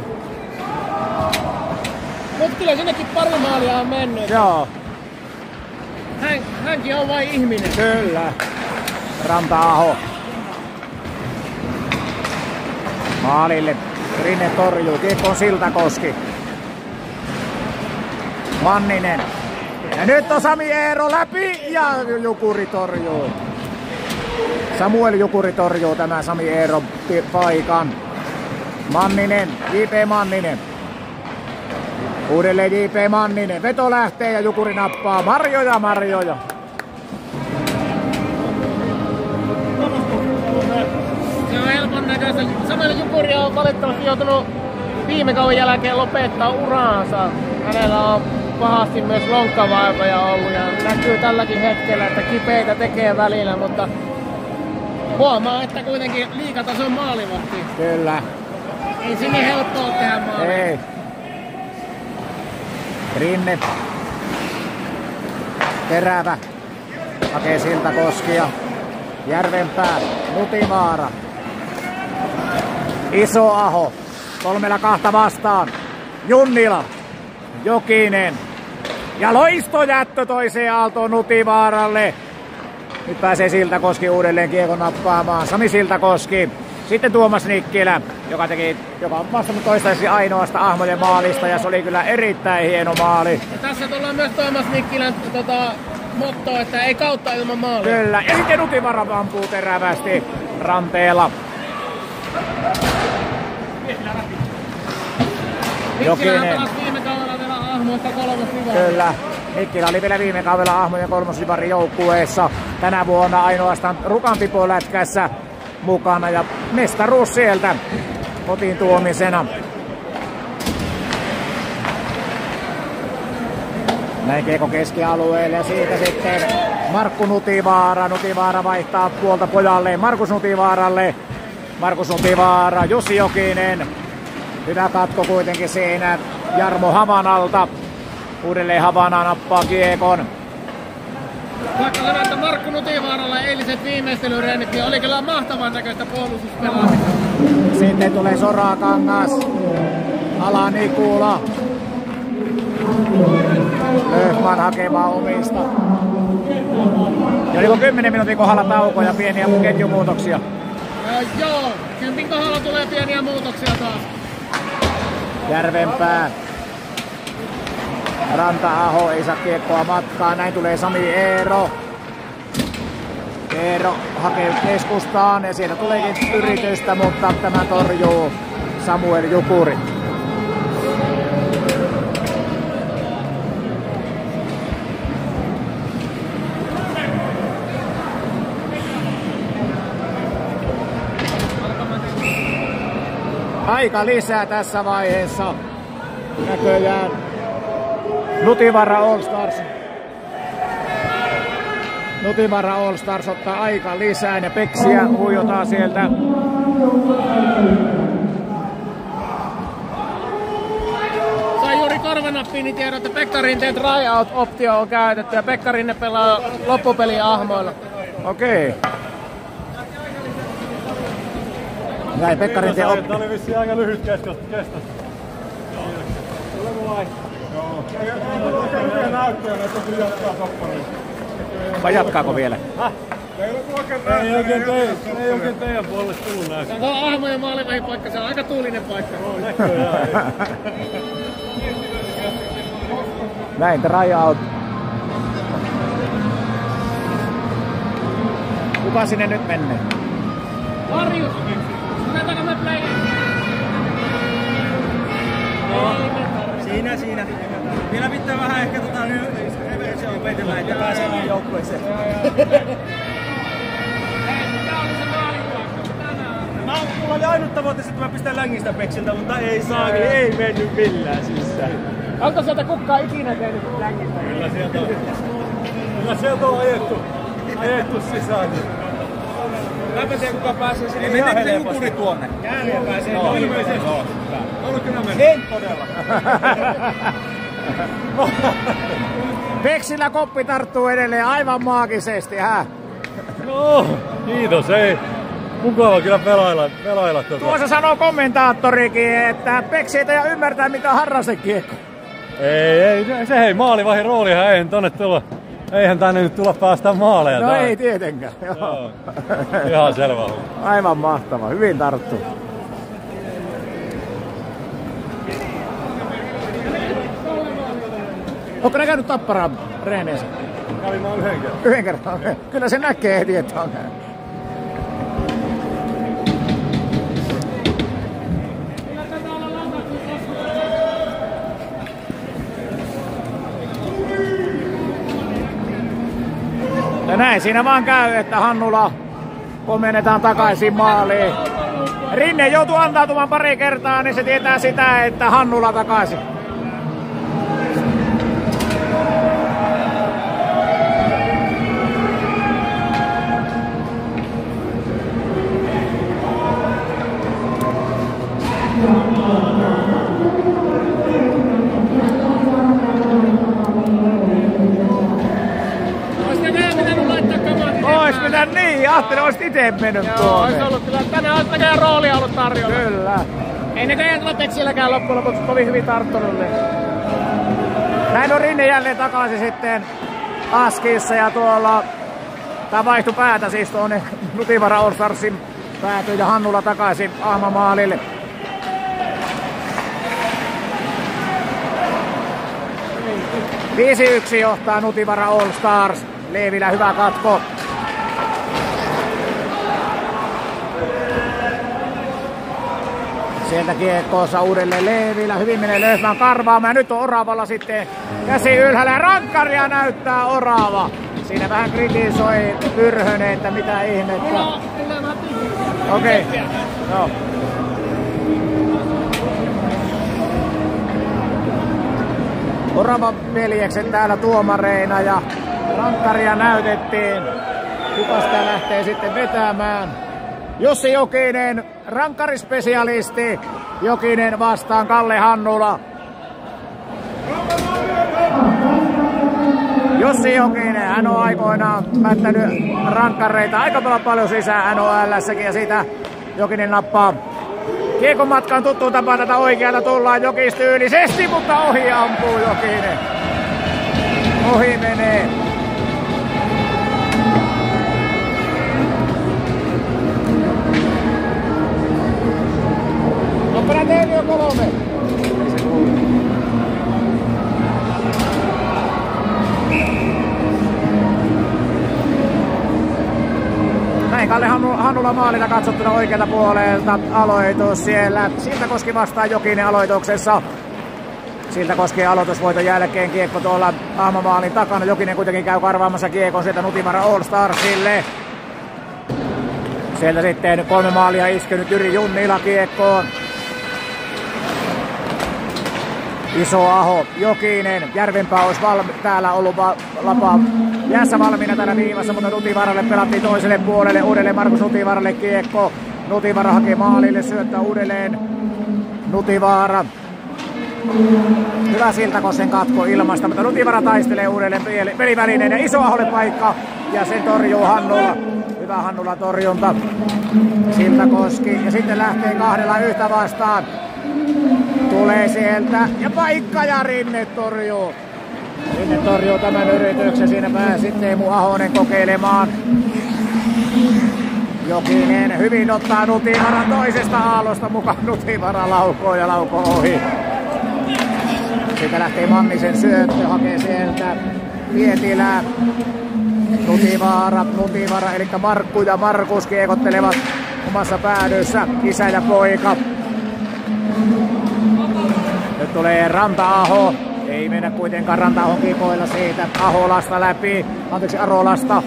Mut kyllä sinnekin pari maalia on mennyt. Joo. Hänkin on vain ihminen. Kyllä. Ranta-aho. Maalille. Rinne torjuu. Kiekko on Siltakoski. Manninen. Ja nyt on Sami Eero läpi ja Jukuri torjuu. Samuel Jukuri torjuu tämän Sami Eeron paikan. Manninen, J.P. Manninen. Uudelleen J.P. Manninen. Veto lähtee ja Jukuri nappaa. Marjoja. Se on helpon näköistä. Samuel Jukuri on valitettavasti joutunut viime kauden jälkeen lopettaa uraansa. Hänellä on pahasti myös lonkkavaivoja ollut ja näkyy tälläkin hetkellä, että kipeitä tekee välillä, mutta huomaa, että kuitenkin liigatason maalivahti. Kyllä. Ei sinne helppoa tehdä maalia. Ei. Rinne. Terävä. Hakee Siltakoskia. Järvenpää. Nutivaara. Isoaho. 3-2 vastaan. Junnila. Jokinen. Ja loistojättö toiseen aaltoon Nutivaaralle. Nyt pääsee Siltakoski uudelleen kiekon nappaamaan. Sami Siltakoski. Sitten Tuomas Nikkilä, joka on vastannut toistaiseksi ainoasta Ahmojen maalista. Ja se oli kyllä erittäin hieno maali. Ja tässä tullaan myös Tuomas Nikkilän motto, että ei kautta ilman maalia. Kyllä. Ja sitten Nutivaara ampuu terävästi ranteella. Nikkilä pelasi viime kaudella vielä Ahmoista 3. Kyllä. Nikkilä oli vielä viime kaudella Ahmojen 3. joukkueessa. Tänä vuonna ainoastaan Rukanpipo-lätkässä mukana ja mestaruus sieltä kotiin tuomisena. Näin kiekko keskialueelle ja siitä sitten Markku Nutivaara. Nutivaara vaihtaa puolta pojalleen Markus Nutivaaralle. Markus Nutivaara, Jussi Jokinen. Hyvä katko kuitenkin siinä Jarmo Havanalta. Uudelleen Havana nappaa kiekon. Vaikka sanoa, että Markku Nutivaaralla eiliset viimeistelyreenit, niin oli kyllä mahtavan näköistä puolustuspelaamista. Sitten tulee Sorakangas. Ala-Nikula. Löfman hakemaan omista. Ja oliko 10 minuutin kohdalla tauko ja pieniä ketjumuutoksia? Joo, 10 kohdalla tulee pieniä muutoksia taas. Järvenpää. Ranta-aho ei saa kiekkoa matkaa. Näin tulee Sami Eero. Eero hakee keskustaan ja siellä tuleekin yritystä, mutta tämä torjuu Samuel Jukuri. Aika lisää tässä vaiheessa näköjään. Nutivaara All Stars ottaa aika lisää ja Peksiä huijotaan sieltä. Sai juuri korvanappiin, niin tiedän, että Pekka Rinteen tryout-optio on käytetty ja Pekka Rinne pelaa loppupeliä Ahmoilla. Okei. Jäi Pekkarintie oppi. Tämä oli vissiin aika lyhyt kesto. Vai jatkaako vielä? Ei oikein teidän puolelle tullut näin. Se on ahmojen maalivahin paikka, se on aika tuulinen paikka. No, näköjään. Näin, try out. Kuka sinne nyt menee? Varjus! Otetaanko me play? Siinä. Vielä pitää vähän ehkä se opetella, että pääsee meidän joukkueeseen. Mulla oli ainut tavoite, että mä pistän längistä peksiltä, mutta ei saa, ei mennyt millään sisään. Onko sieltä kukkaa ikinä tehnyt längistä? Kyllä sieltä on ajettu sisään. Mä tiedä kuka pääsee sinne ihan helposti. Menneekö se lukuri tuonne? Jääniä pääsee. No, ilmeisesti. En todella. Peksillä koppi tarttuu edelleen aivan maagisesti, No, kiitos, ei. Mukava kyllä pelailla Tuossa sanoo kommentaattorikin, että Peksi ei taida ymmärtää mikä on harrastekiekko. Ei, se hei, maalivahin roolihan eihän tonne tulla. Eihän tänne nyt tulla päästä maaleja. No ei tietenkään. Joo. Ihan selvä. Aivan mahtava, hyvin tarttu. Onko ne käynyt Tapparaan reeneissä? Kävin mä yhden kerran. Yhden kerran? Kyllä se näkee heti, että on käynyt. Ja näin siinä vaan käy, että Hannula komennetaan takaisin maaliin. Rinne joutuu antautumaan pari kertaa, niin se tietää sitä, että Hannula takaisin. Ois pitänyt niin, ajattelin, oisit ite mennyt tuonne. Ois ollut kyllä, tänne olisi näköjään roolia ollut tarjolla. Kyllä. Ei näköjään tulla Peksilläkään loppujen lopuksi kovin hyvin tarttunut. Näin on Rinne jälleen takaisin sitten Askissa ja tuolla, tää vaihtui päätä siis tuonne Nutivaara All Starsin päätyy ja Hannula takaisin Ahmamaalille. ...5-1 johtaa Nutivaara All Stars. Leevilä hyvä katko. Sieltä kiekkoossa uudelleen Leevilä. Hyvin menee Löfman karvaamaan. Nyt on Oravalla sitten käsi ylhäällä. Rankkaria näyttää Orava. Siinä vähän kritisoi Pyrhönen, että mitä ihmettä. Okei. No. Oravan veljekset täällä tuomareina ja rankkaria näytettiin. Kuka sitä lähtee sitten vetämään? Jussi Jokinen, rankkarispesialisti. Jokinen vastaan Kalle Hannula. Jussi Jokinen, hän on aikoinaan mättänyt rankkareita aika paljon sisään NHL:ssäkin ja siitä Jokinen nappaa kiekon matkan tuttuun tapaan tätä oikealta tullaan Jokistyylisesti, mutta ohi ampuu Jokinen. Ohi menee. Onko nää teille jo 3? Näin Kalle Hannula maalilla katsottuna oikealta puolelta aloitus siellä. Siltakoski vastaa Jokinen aloituksessa. Siltakoski aloitusvoiton jälkeen kiekko tuolla Ahmamaalin takana. Jokinen kuitenkin käy karvaamassa kiekon sieltä Nutivaara All Starsille. Sieltä sitten 3 maalia iskenyt Jyri Junnila kiekkoon. Iso Aho, Jokinen, Järvenpää olisi täällä ollut lapa jäässä valmiina täällä viivassa, mutta Nutivaaralle pelattiin toiselle puolelle. Uudelleen Markus Nutivaaralle kiekko. Nutivaara hakee maalille, syöttää uudelleen Nutivaara. Hyvä Siltakosken katko ilmasta, mutta Nutivara taistelee uudelleen pelivälineen ja Isoaholle paikka ja sen torjuu Hannula. Hyvä Hannula torjunta. Siltakoski ja sitten lähtee kahdella yhtä vastaan. Tulee sieltä ja paikka ja Rinne torjuu. Rinne torjuu tämän yrityksen. Siinä pääsi Teemu Ahonen kokeilemaan. Jokinen hyvin ottaa Nutivaran toisesta aallosta mukaan. Nutivara laukoo ja laukoo ohi. Siitä lähtee Mannisen syöttö, hakee sieltä Pietilää. Nutivara, eli Markku ja Markus kiekottelevat omassa päädyssä, isä ja poika. Nyt tulee Ranta-Aho. Ei mennä kuitenkaan Ranta-Ahon kipoilla siitä Aholasta läpi, Arolasta.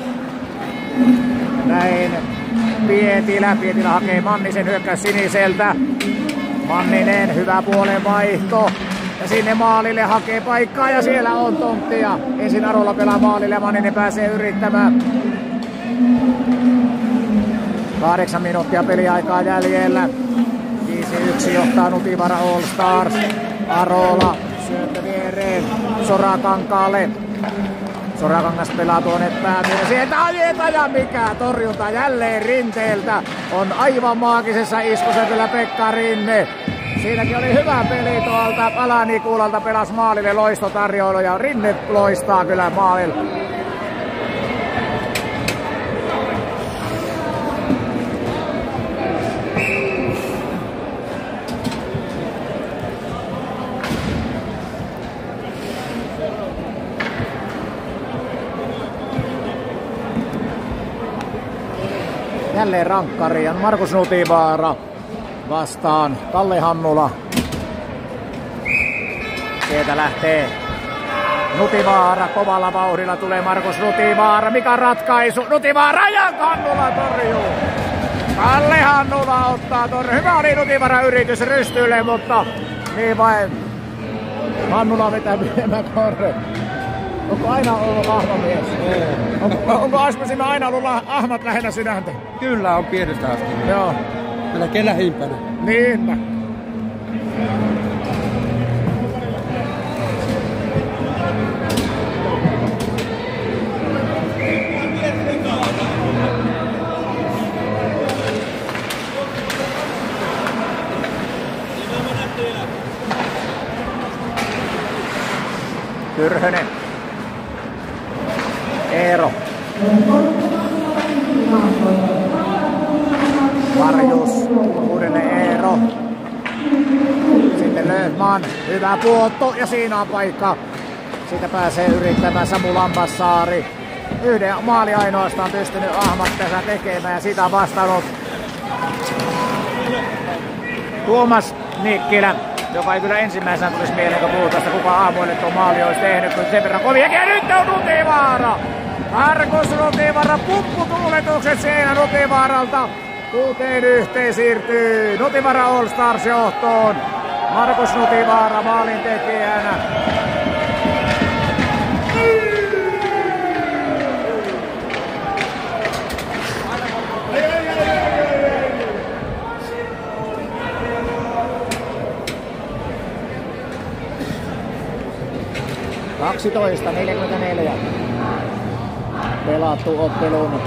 Näin Pietilä hakee Mannisen hyökkäys siniseltä. Manninen, hyvä puolen vaihto. Ja sinne maalille hakee paikkaa ja siellä on tonttia. Ensin Arola pelaa maalille ja Manninen pääsee yrittämään. 8 minuuttia peliaikaa jäljellä. 5-1 johtaa Nutivara All Stars. Arola syöttö viereen Sorakankaalle. Sorakangas pelaa tuonne päätyyn ja sieltä ajetaan ja mikä torjunta jälleen Rinteeltä. On aivan maagisessa iskussa kyllä Pekka Rinne. Siinäkin oli hyvä peli tuolta Ala-Nikulalta, pelasi maalille loistotarjoilu ja Rinne loistaa kyllä maalilla. Jälleen rankkari ja Markus Nutivaara vastaan Kalle Hannula. Sieltä lähtee Nutivaara, kovalla vauhdilla tulee Markus Nutivaara. Mikä ratkaisu? Nutivaara ja Hannula torjuu. Kalle Hannula ottaa torjuu. Hyvä oli Nutivaara yritys rystylle, mutta niin vain Hannula vetää pienemmän korre. Onko aina ollut vahva mies? Onko Asmusilla aina ollut ahmat lähellä sydäntä? Kyllä on pienestä asti. Joo. Melkein lähimpänä. Niinpä. Tyrhönen. Eero. Varjus. Uudelleen Eero. Sitten Löfman. Hyvä puotto ja siinä on paikka. Siitä pääsee yrittämään Samu Lampassaari. Yhden maali ainoastaan pystynyt Ahmat tässä tekemään ja sitä vastannut Tuomas Nikkilä, joka ei kyllä ensimmäisenä tulisi mieleen, kun puhutaan, kuka aamuille tuon maali olisi tehnyt, kun sen verran kovia. Ja nyt on Nutivaara! Markus Nutivaara, pupputuuletukset siinä Nutivaaralta. 6-1 siirtyy Nutivaara All Stars johtoon. Markus Nutivaara maalintekijänä. (12:44) pelattu ottelun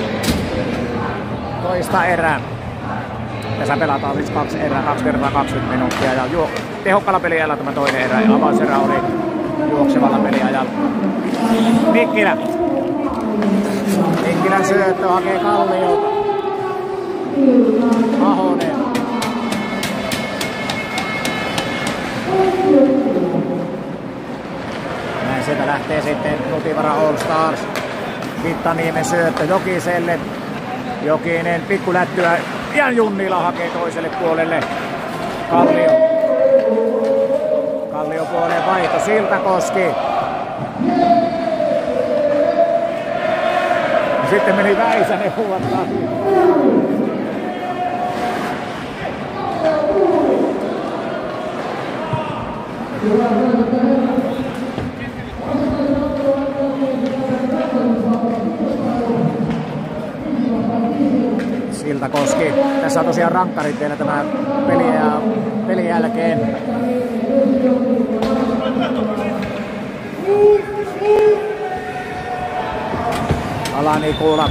toista erää. Tässä pelataan siis 2 erää, 2 kertaa 20 minuuttia ja tehokkaalla peliajalla tämä toinen erä ja avauserä oli juoksevalla peliajalla. Nikkilän syöttö hakee Kalliolta. Ahonen. Näin sieltä lähtee sitten Nutivaara All Stars. Vittaniemen syöttö Jokiselle. Jokinen pikkulättyä ja Junnila hakee toiselle puolelle. Kallio puoleen vaihto Siltakoski. Ja sitten meni Väisänen huomattaa. Siltakoski. Tässä on tosiaan rankkarit vielä tämä pelin jälkeen. Ala-Nikula.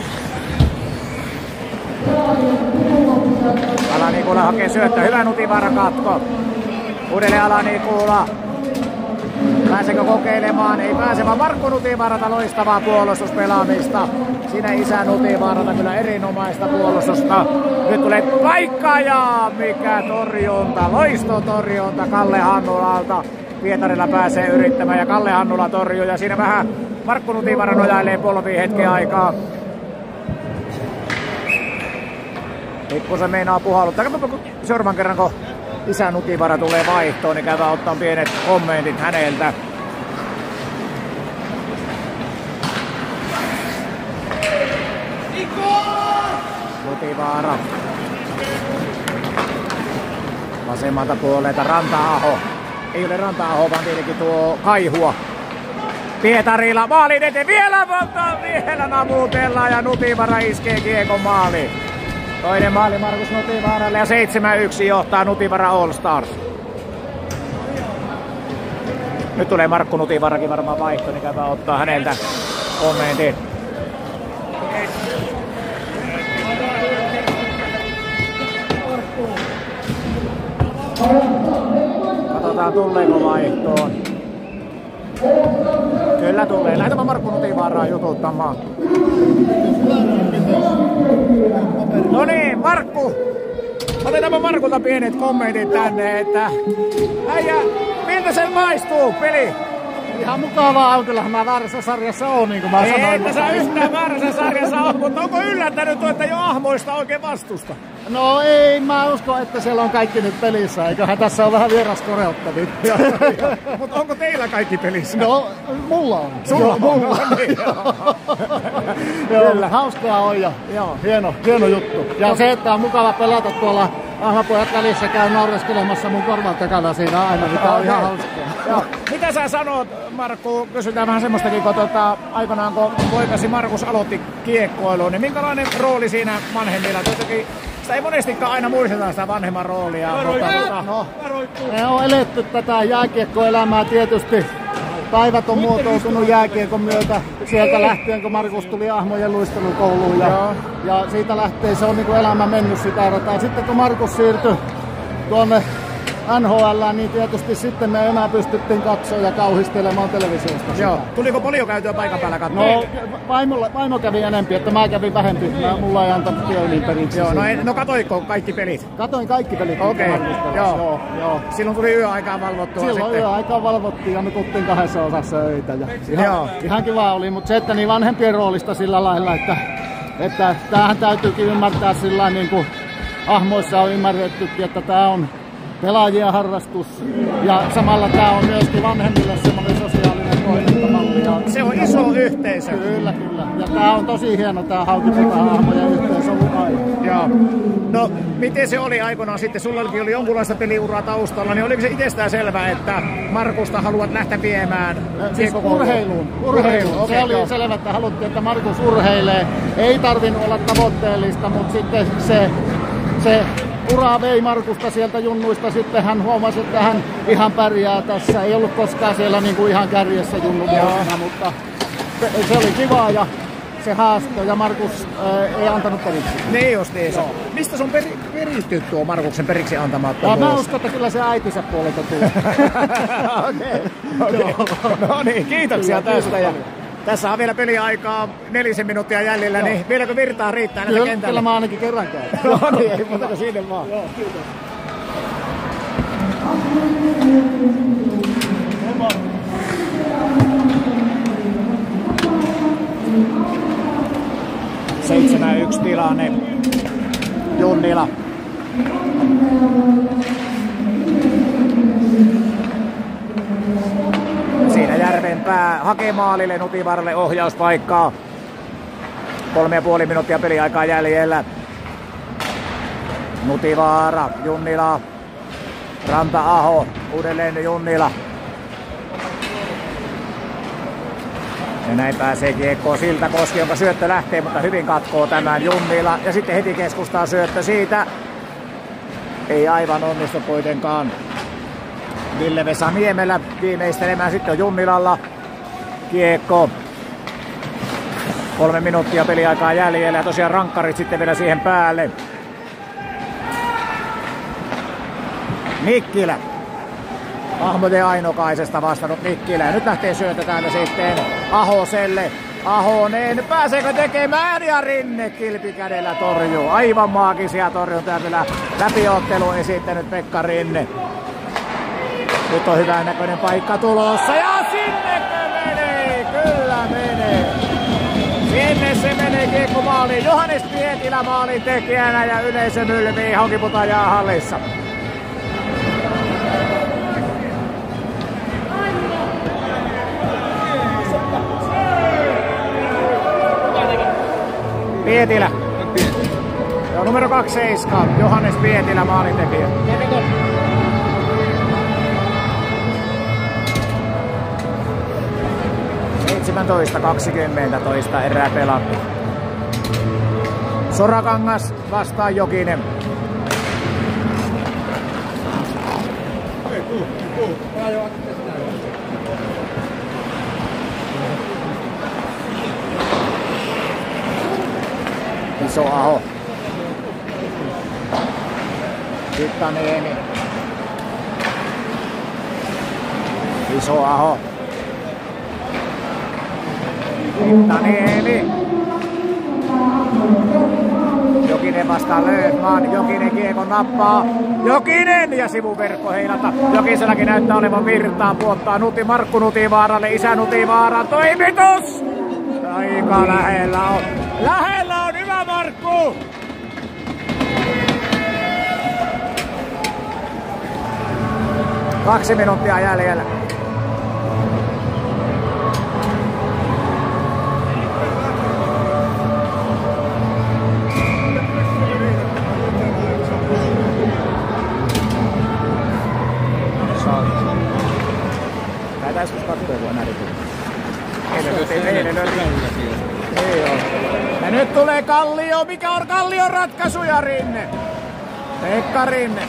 Ala-Nikula hakee syöttö. Hyvä Nutivaara katko. Uudelleen Ala-Nikula. Pääseekö kokeilemaan? Ei pääse, vaan Markku Nutivaaralta loistavaa puolustuspelaamista. Siinä isä Nutivaaralta kyllä erinomaista puolustusta. Nyt tulee paikka ja mikä torjunta, loistotorjunta Kalle Hannulalta. Pietarilla pääsee yrittämään ja Kalle Hannula torjuu ja siinä vähän Markku Nutivaara nojailee polviin hetken aikaa. Pikkusen meinaa puhalluttaa. Seuraavan kerran kun isä Nutivaara tulee vaihtoon, niin käydään ottaa pienet kommentit häneltä. Nutivaara. Vasemmalta puolelta Ranta-Aho. Ei ole Ranta-Aho, vaan tietenkin tuo Kaihua. Pietarilla maalin eteen vielä namutellaan ja Nutivaara iskee kiekon maaliin. Toinen maali Markus Nutivaaralle ja 7-1 johtaa Nutivaara All Stars. Nyt tulee Markku Nutivaarakin varmaan vaihto, niin käydään ottaa häneltä kommentin. Katsotaan tuleeko vaihtoon. Kyllä tulee. Lähdetään Markku Nutivaaraa jututtamaan. No niin, Markku. Otetaanpa Markulta pienet kommentit tänne, että äijä, miltä se maistuu peli? Ihan mukavaa on, kyllähän mä väärässä sarjassa oon, niin kuin mä sanoin. Ei, että sä yhtään väärässä sarjassa on, mutta onko yllättänyt, että jo ahmoista oikein vastusta? No ei, mä usko, että siellä on kaikki nyt pelissä, eiköhän tässä on vähän vieraskoreutta nyt. Mutta onko teillä kaikki pelissä? No, mulla on. Sulla on? Mulla. Kyllä. Hauskaa on ja hieno juttu. Ja se, että on mukava pelata tuolla ahmapojat välissä, käy naureskelemassa mun korvan takana siinä aina, mikä on ihan hauskaa. Mitä sä sanot, Markku, kysytään vähän semmoistakin, kun aikanaan kun poikasi Markus aloitti kiekkoiluun, niin minkälainen rooli siinä vanhemmilla? Tietenkin sitä ei monestikaan aina muisteta sitä vanhemman roolia. Me on eletty tätä jääkiekkoelämää tietysti. Päivät on muotoutunut jääkiekon myötä sieltä lähtien, kun Markus tuli ahmojen luistelukouluun. Ja siitä lähtien se on niin kuin elämä mennyt sitä rataa. Sitten kun Markus siirtyi tuonne NHL, niin tietysti sitten me enää pystyttiin katsoa ja kauhistelemaan televisiosta sitä. Joo. Tuliko paljon käytyä paikan päällä katsoa? No, vaimo kävi enempi, että mä kävin vähempi. Mulla ei antanut työylin periksi. Joo, no katoitko kaikki pelit? Katoin kaikki pelit. Okei, joo. Silloin tuli yöaikaan valvottua silloin sitten. Yöaikaan valvottiin ja nukuttiin 2 osassa öitä. Ja ihan kiva oli, mutta se, että niin vanhempien roolista sillä lailla, että tämähän täytyykin ymmärtää sillä niin kuin ahmoissa on ymmärrettykin, että tämä on pelaajien harrastus ja samalla tämä on myöskin vanhemmille semmoinen sosiaalinen toimintamalli. Se on iso yhteisö. Kyllä. Ja tämä on tosi hieno tämä Haukipota-ahmojen yhteisö ollut aina. Joo. No, miten se oli aikoinaan sitten? Sullakin oli jonkunlaista peliuraa taustalla, niin oliko se itsestään selvää, että Markusta haluat lähteä viemään urheiluun. Se oli selvä, että haluttiin, että Markus urheilee. Ei tarvinnut olla tavoitteellista, mutta sitten se ura vei Markusta sieltä junnuista, sitten hän huomasi, että hän ihan pärjää tässä. Ei ollut koskaan siellä niin kuin ihan kärjessä junnuvuosina, mutta se oli kiva ja se haastoi ja Markus ei antanut periksi. Niin justiinsa. Mistä se on peritty tuo Markuksen periksi antamattomuus? Mä uskon, että kyllä se äitinsä puolelta tulee. Okei. No niin, kiitoksia tästä. Ja tässä on vielä peliaikaa 4 minuuttia jäljellä, niin vieläkö virtaa riittää näitä kentällä? Kyllä mä ainakin kerran käyn. No niin, ei muuta kuin sinne vaan. Joo, kiitos. 7-1 tilanne. Junnila. Siinä Järvenpää hakee maalille, Nutivaaralle ohjauspaikkaa. 3,5 minuuttia peliaikaa jäljellä. Nutivaara, Junnila, Ranta-Aho, uudelleen Junnila. Ja näin pääsee kiekkoon Siltakoski, jonka syöttö lähtee, mutta hyvin katkoo tämän Junnila. Ja sitten heti keskustaa syöttö siitä. Ei aivan onnistu kuitenkaan. Ville-Vesa Niemelä viimeistelemään, sitten on Junnilalla kiekko. 3 minuuttia peliaikaa jäljellä ja tosiaan rankkarit sitten vielä siihen päälle. Nikkilä. Ahmoten Ainokaisesta vastannut Nikkilä. Ja nyt lähtee syötä täältä sitten Ahoselle. Ahonen, pääseekö tekemään ja Rinne kilpikädellä torjuu. Aivan maagisia torjuntoja vielä läpiottelu esittänyt Pekka Rinne. Nyt on hyvän näköinen paikka tulossa ja sinnekö menee, kyllä menee. Sinne se menee kiekko maaliin. Johannes Pietilä maalin tekijänä ja yleisö mylvii Hokiputajaa hallissa. Pietilä. Ja numero 27, Johannes Pietilä maalintekijä. 17-20 toista erää pelattu. Sorakangas vastaan Jokinen. Isoaho. Vittaniemi. Isoaho. Vittaniemi. Jokinen vastaan Löfman. Jokinen kiekon nappaa. Jokinen ja sivuverkko heilata. Jokisellakin näyttää olevan virtaa. Puottaa Markku Nutivaaralle. Isä Nutivaara. Toimitus! Aika lähellä on. Lähellä on hyvä Markku! Kaksi minuuttia jäljellä. Näitä joskus kattoo voi näin. Ei ole. Ja nyt tulee Kallio. Mikä on Kallion ratkaisu ja Rinne? Pekka Rinne.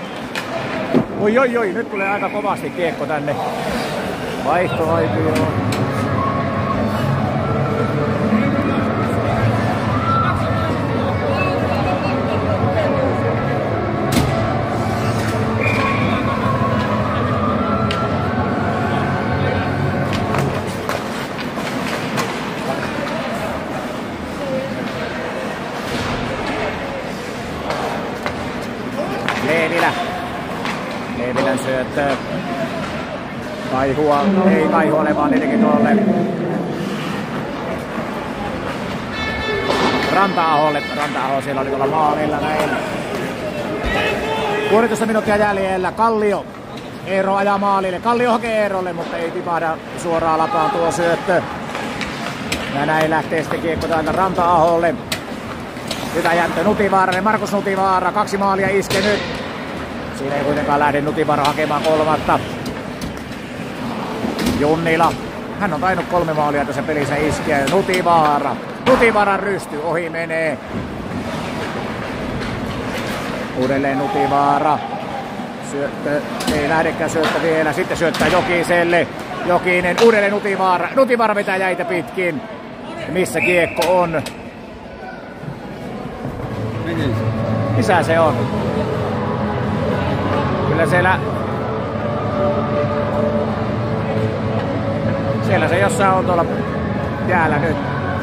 Oi, nyt tulee aika kovasti kiekko tänne. Vaihtoaitioon. Leevilän syöttö. Kaihua, ei Kaihualle vaan tietenkin tuolle Ranta-aholle. Ranta-aho siellä oli tuolla maalilla näin. 16 minuuttia jäljellä. Kallio. Eero ajaa maalille. Kallio hakee Eerolle, mutta ei tipahda suoraan lapaan tuo syöttö. Ja näin lähtee sitten kiekko täältä Ranta-aholle. Hyvä jättö Nutivaaralle. Markus Nutivaara. 2 maalia iske nyt. Siinä ei kuitenkaan lähde Nutivaara hakemaan kolmatta. Junnila. Hän on tainnut 3 maalia tässä pelissä iskeä. Nutivaara. Nutivaaran rysty. Ohi menee. Uudelleen Nutivaara. Syöttö. Ei lähdekään syöttö vielä. Sitten syöttää Jokiselle. Jokinen. Uudelleen Nutivaara. Nutivaara vetää jäitä pitkin. Missä kiekko on? Missä se on? Kyllä siellä se jossain on tuolla jäällä nyt.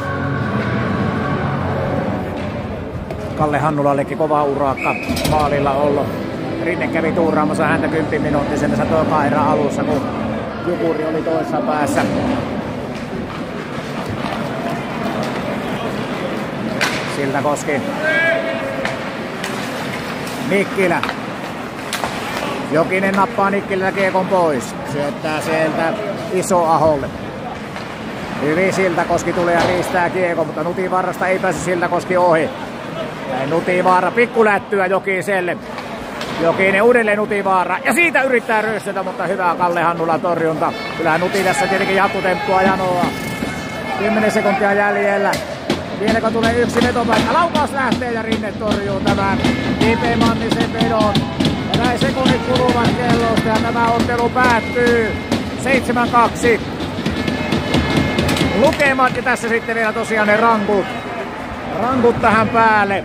Kalle Hannulallekin kova urakka maalilla ollut. Rinne kävi tuuraamassa häntä 10 minuuttisena toka erän alussa, kun Jukuri oli toisessa päässä. Siltakoski. Nikkilä. Jokinen nappaa Nikkilä kiekon pois. Syöttää sieltä Isoaholle. Hyvin Siltakoski tulee ja riistää kiekon, mutta Nutivaarasta ei pääse Siltakoski ohi. Näin Nutivaara pikkulättyä Jokiselle. Jokinen uudelleen Nutivaara ja siitä yrittää ryöstetä, mutta hyvää Kalle Hannulan torjunta. Kyllähän Nuti tässä tietenkin jatkotemppua janoa. 10 sekuntia jäljellä. Vieläkö tulee yksi vetopaikka. Laukaus lähtee ja Rinne torjuu tämän J.P. Mannisen vedon. Näin sekunnit kuluvat kellosta ja tämä ottelu päättyy 7-2. Lukemat ja tässä sitten vielä tosiaan ne rankut tähän päälle.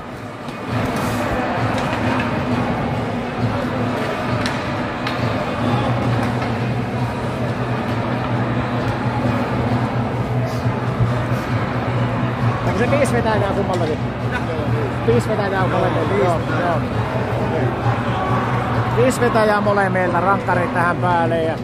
Onko se 5 vetäjää kummaltakin? 5 vetäjää molemmilta. Joo. 5 vetäjää molemmilta, rankkarit tähän päälle. Ja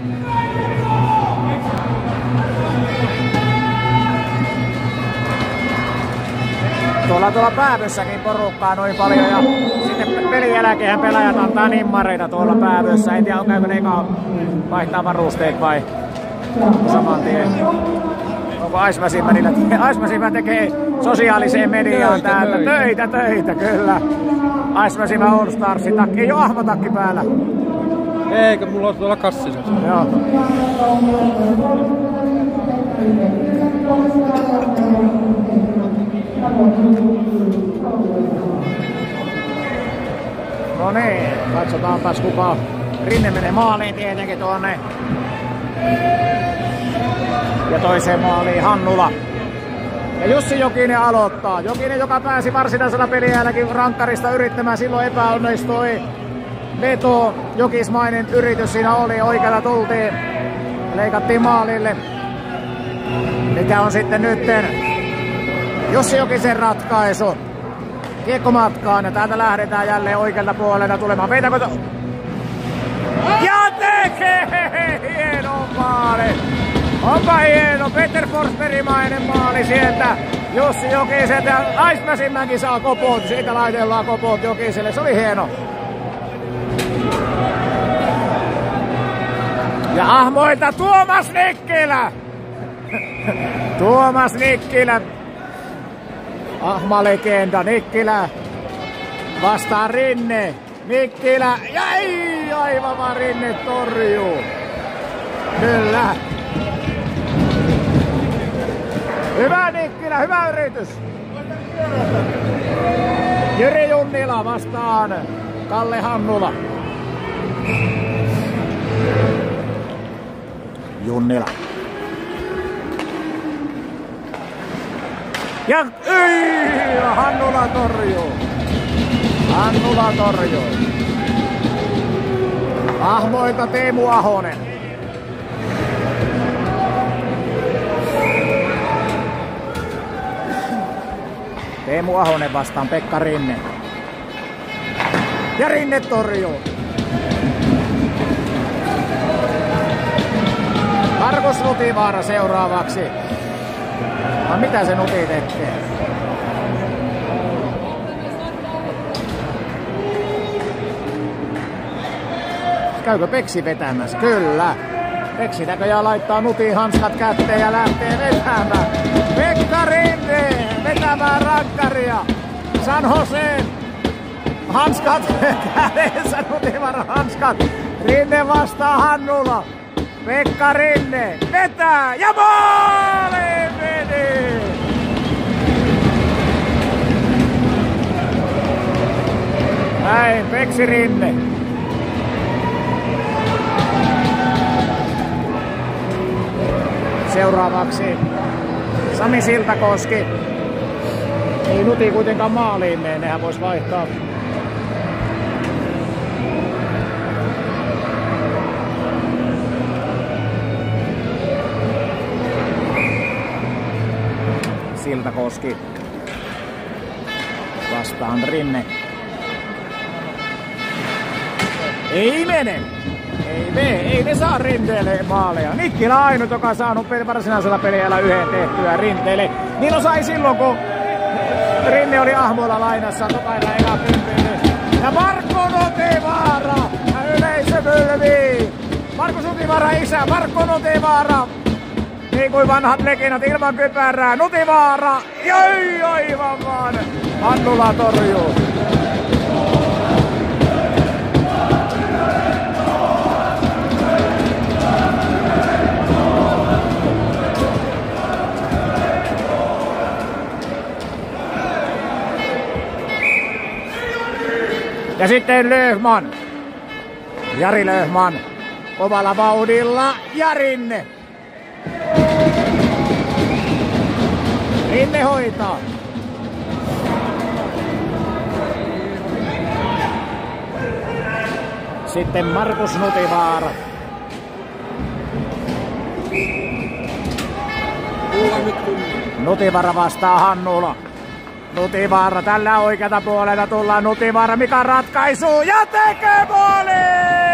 tuolla Päävössäkin porukkaa noin paljon ja sitten pelin jälkeen pelaajat antaa nimmareita tuolla Päävössä. En tiedä, käykö ne eka vaihtaa varusteet vai saman tien. Onko Aismäsimä tekee sosiaaliseen mediaan täältä töitä kyllä. Aismäsimä All Starsin takki, ei oo ahmatakki päällä. Eikö, mulla on tuolla kassissa. Joo. No niin, katsotaanpas kuka. Rinne menee maaliin tietenkin tuonne. Ja toiseen maaliin Hannula. Ja Jussi Jokinen aloittaa. Jokinen, joka pääsi varsinaisella peliäälläkin rankkarista yrittämään, silloin epäonnistui. Veto, jokismainen yritys siinä oli, oikealla tultiin. Leikattiin maalille. Mikä on sitten nytten Jussi Jokisen ratkaisu. Kiekko matkaan ja täältä lähdetään jälleen oikealta puolelta tulemaan. Veitäkö ja tekee! Hieno maali! Onpa hieno, Peter Forsbergimainen maali sieltä. Jussi Jokiselta ja Aismäsimäkin saa kopot. Siitä laitellaan kopot Jokiselle, se oli hieno. Ja ahmoita Tuomas Nikkilä! Tuomas Nikkilä. Ahma-legenda Nikkilä. Vastaan Rinne. Nikkilä. Jäi! Aivan vaan Rinne torjuu. Kyllä. Hyvä Nikkilä, hyvä yritys. Jyri Junnila vastaan Kalle Hannula. Junnila. Ja Hannula torjuu. Hannula torjuu. Ahmoilta Teemu Ahonen. Teemu Ahonen vastaan Pekka Rinne. Ja Rinne torjuu. Markus Nutivaara seuraavaksi. Vai mitä se Nuti tekee? Käykö Peksi vetämässä? Kyllä. Peksi näköjään laittaa Nutin hanskat kätteen ja lähtee vetämään. Pekka Rinne vetämään rankkaria. San Joseen hanskat kädessä, Nutivaara hanskat. Rinne vastaa Hannula. Pekka Rinne vetää ja maali meni! Näin, Peksi Rinne. Seuraavaksi Sami Siltakoski. Ei Nuti kuitenkaan maaliin mene, nehän vois vaihtaa. Siltakoski vastaan Rinne. Ei mene! Ei ne saa Rinteelle maaleja. Nikkilä ainut, joka on saanut varsinaisella peliajalla yhden tehtyä Rinteelle. Niin sai silloin, kun Rinne oli Ahmoilla lainassa tokailla eka pympeille. Ja Marko Nutivaara ja yleisö mylvii. Markus Nutivaara isä, Marko Nutivaara. Niin kuin vanhat legendat ilman kypärää. Nutivaara, joi aivan vaan. Hannula torjuu. Ja sitten Löfman. Jari Löfman. Kovalla vauhdilla ja Rinne. Rinne hoitaa. Sitten Markus Nutivaara. Nutivaara vastaa Hannula. Nutivaara tällä oikealta puolelta tullaan. Nutivaara mikä ratkaisu ja tekee maali!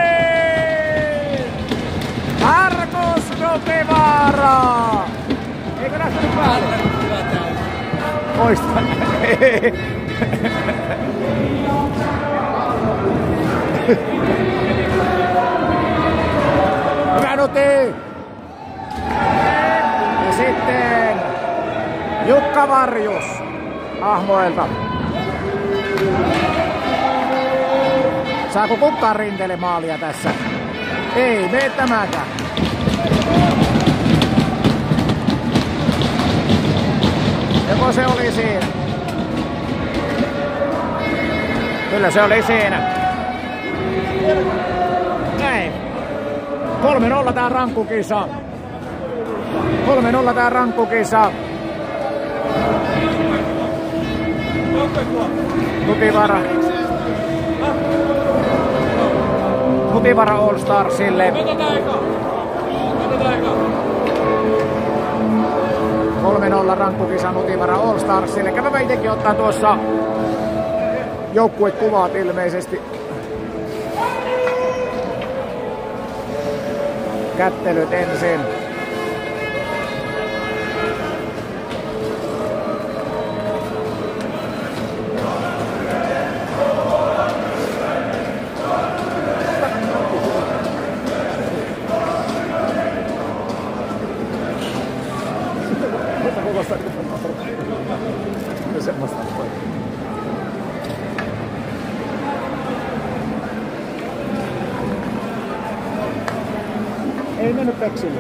Markus Nutivaara! Eikö lähtenyt päälle? Poista. Hyvä Nuti! Ja sitten Jukka Varjus Ahmoilta. Saako kukaan Rinteelle maalia tässä? Ei mene tämäkään. Joko se oli siinä? Kyllä se oli siinä. Näin. 3-0 tää rankkukisa. 3-0 tää rankkukisa. Nutivaara All Starsille. 3-0 rankkukisa Nutivaara All Starsille. Kävä itsekin ottaa tuossa joukkuekuvat ilmeisesti. Kättelyt ensin. Ei mennyt Peksille.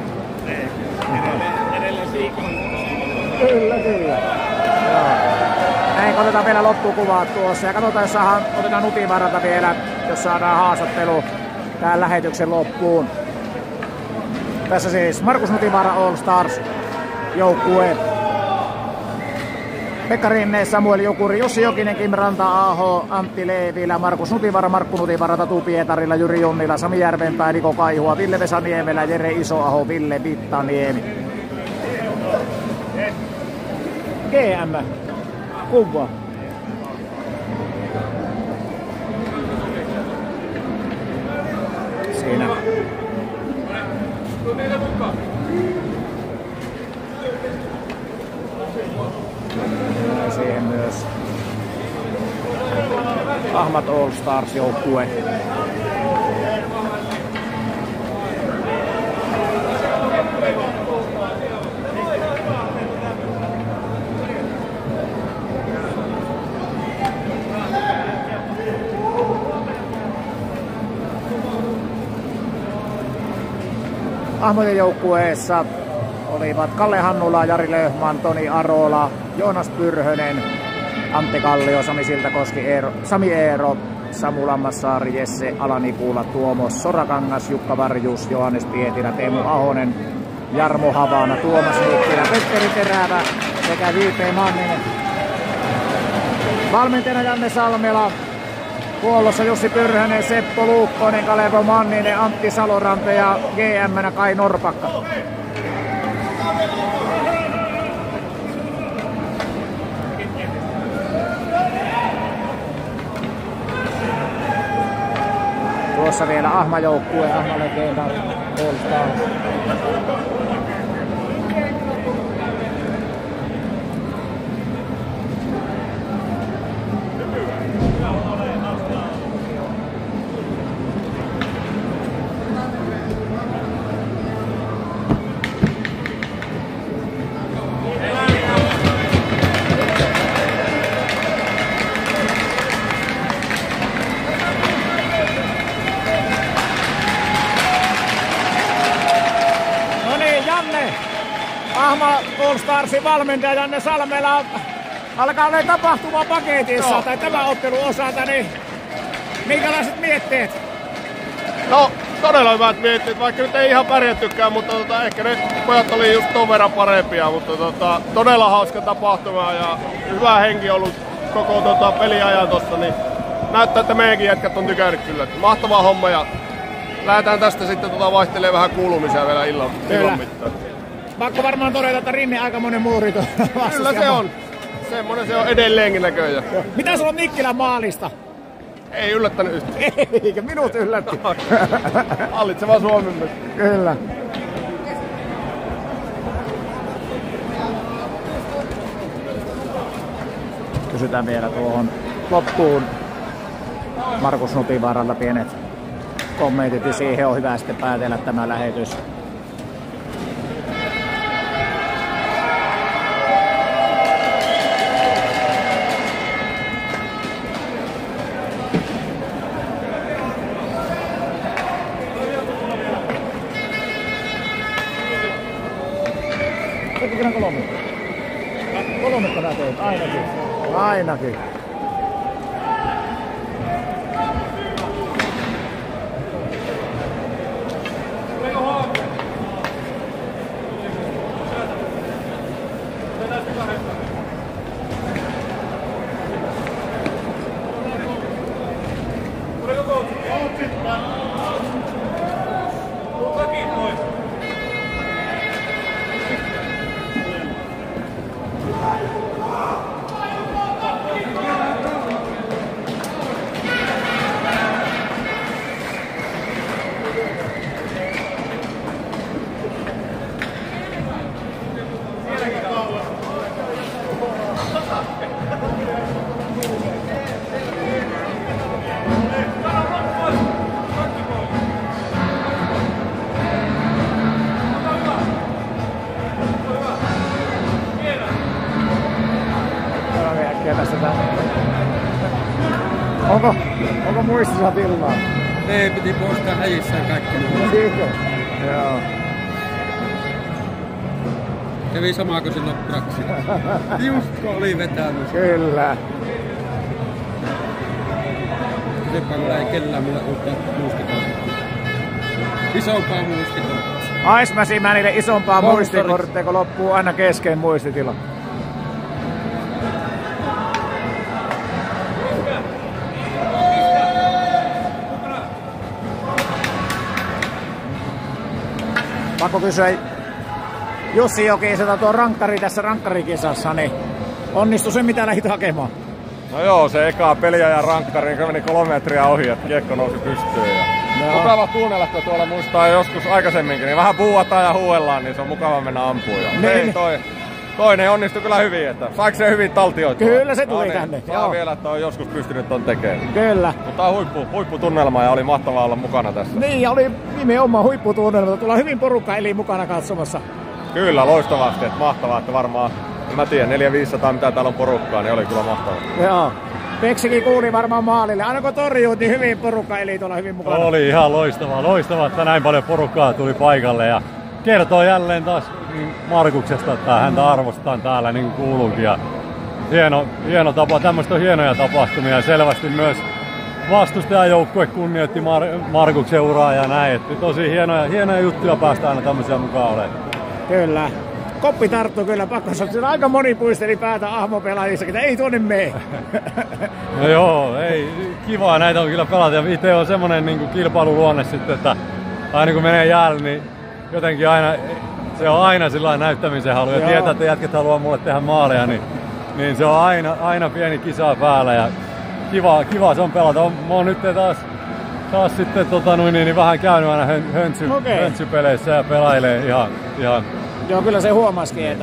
Edelleen Siikon. Kyllä. Joo. Näin otetaan vielä loppukuvat tuossa ja katsotaan, jos saadaan, otetaan Nutivaaralta vielä, jos saadaan haastattelu tähän lähetyksen loppuun. Tässä siis Markus Nutivaara All Stars joukkue. Pekka Rinne, Samuel Jukuri, Jussi Jokinen, Kim Ranta-Aho, Antti Leevilä, Markus Nutivaara, Markku Nutivaara, Tatu Pietarilla, Jyri Junnila, Sami Järvenpää, Niko Kaihua, Ville Vesa Niemelä, Jere Isoaho, Ville Vittaniemi. GM. Kuva. Siinä. Ja siihen myös Ahmat All Stars joukkue. Ahmojen joukkueessa olivat Kalle Hannula, Jari Löfman, Toni Arola, Joonas Pyrhönen, Antti Kallio, Sami Siltakoski, Sami Eero, Samu Lammassaari, Jesse Alanipula, Tuomas Sorakangas, Jukka Varjus, Johannes Pietilä, Teemu Ahonen, Jarmo Havana, Tuomas Nikkilä, Petteri Terävä sekä J.P. Manninen. Valmentajana Janne Salmela, huollossa Jussi Pyrhönen, Seppo Luukkonen, Kalevo Manninen, Antti Saloranta ja GM-nä Kai Norpakka. Tuossa vielä Ahma-joukkue, Ahma-legenda, All Stars. Ahma All Starsin valmentaja Janne Salmela alkaa olla tapahtuma paketissa tai tämän ottelun osalta, niin Minkälaiset mietteet? No, todella hyvät mietteet, vaikka nyt ei ihan pärjättykään, mutta ehkä ne pojat oli just ton verran parempia, mutta todella hauska tapahtuma ja hyvä henki ollut koko peliajan tossa, niin näyttää, että meidänkin jätkät on tykännyt kyllä. Mahtava homma ja lähdetään tästä sitten vaihtelee vähän kuulumisia vielä illan mittaan. Pakko varmaan todeta, että Rinne aikamoinen muuri vastustaa. Kyllä se on. Semmonen se on edelleenkin näköjään. Mitä sulla on Nikkilän maalista? Ei yllättänyt yhtään. Eikä minut yllätti. Hallitseva Suomi myös. Kyllä. Kysytään vielä tuohon loppuun Markus Nutivaaralta pienet kommentit ja siihen on hyvä sitten päätellä tämä lähetys. Teikö kolme? Kolmetta nää teet, ainakin. Ainakin. Onko muistissa tilaa? Ei, piti poistaa häjissään kaikki. Joo. Kävi sama kuin silloin Braxi. Just kun oli vetänyt. Kyllä. Sepä mulla ei kellään mulle uutta muistikorttia. Isompaa muistikorttia. Ice Machineille isompaa muistikorttia, kun loppuu aina kesken muistitila. Pakko kysyä Jussi Jokiselta tuo rankkari tässä rankkarikisassa, niin onnistui se mitä lähdit hakemaan? No joo, se eka peliä ja rankkari, niin meni 3 metriä ohi, että kiekko nousi pystyyn. Ja mukava kuunnella, kun tuolla muistaa joskus aikaisemminkin, niin vähän puuataan ja huuellaan, niin se on mukava mennä ampumaan. Niin. Toinen onnistui kyllä hyvin, että saiko se hyvin taltioitua? Kyllä se tuli tänne. Saa joo. Vielä, että on joskus pystynyt ton tekemään. Kyllä. Mutta on huipputunnelma ja oli mahtavaa olla mukana tässä. Niin, ja oli nimenomaan huipputunnelma. Tulla hyvin porukka eli mukana katsomassa. Kyllä, loistavasti. Että mahtavaa, että varmaan, en mä tiedä, 400-500 mitä täällä on porukkaa, niin oli kyllä mahtavaa. Joo. Peksikin kuuli varmaan maalille. Aina kun torjuut, niin hyvin porukka eli tuolla hyvin mukana. Oli ihan loistavaa, että näin paljon porukkaa tuli paikalle ja kertoo jälleen taas Markuksesta, että häntä arvostetaan täällä niin kuin kuuluukin. Ja hieno tapa, tämmöistä on hienoja tapahtumia ja selvästi myös vastustajajoukkue kunnioitti Markuksen uraa ja näin. Että tosi hienoja juttuja päästä aina tämmöisiä mukaan olemaan. Kyllä. Koppi tarttuu kyllä pakkasottiin. Aika moni puisteli päätä ahmopelaajissakin, että ei tuonne mene. No joo, ei. Kivaa näitä on kyllä pelata. Ja itse on semmonen niin kuin kilpailuluonne sitten, että aina kun menee jäälle, niin jotenkin aina, se on aina sillä näyttämisen halu. Ja tietää, että jätket haluaa mulle tehdä maaleja, niin se on aina pieni kisa päällä. Ja kiva se on pelata. Mä oon nyt taas sitten niin vähän käynyt aina höntsypeleissä ja pelailee ihan. Joo, kyllä se huomasikin, että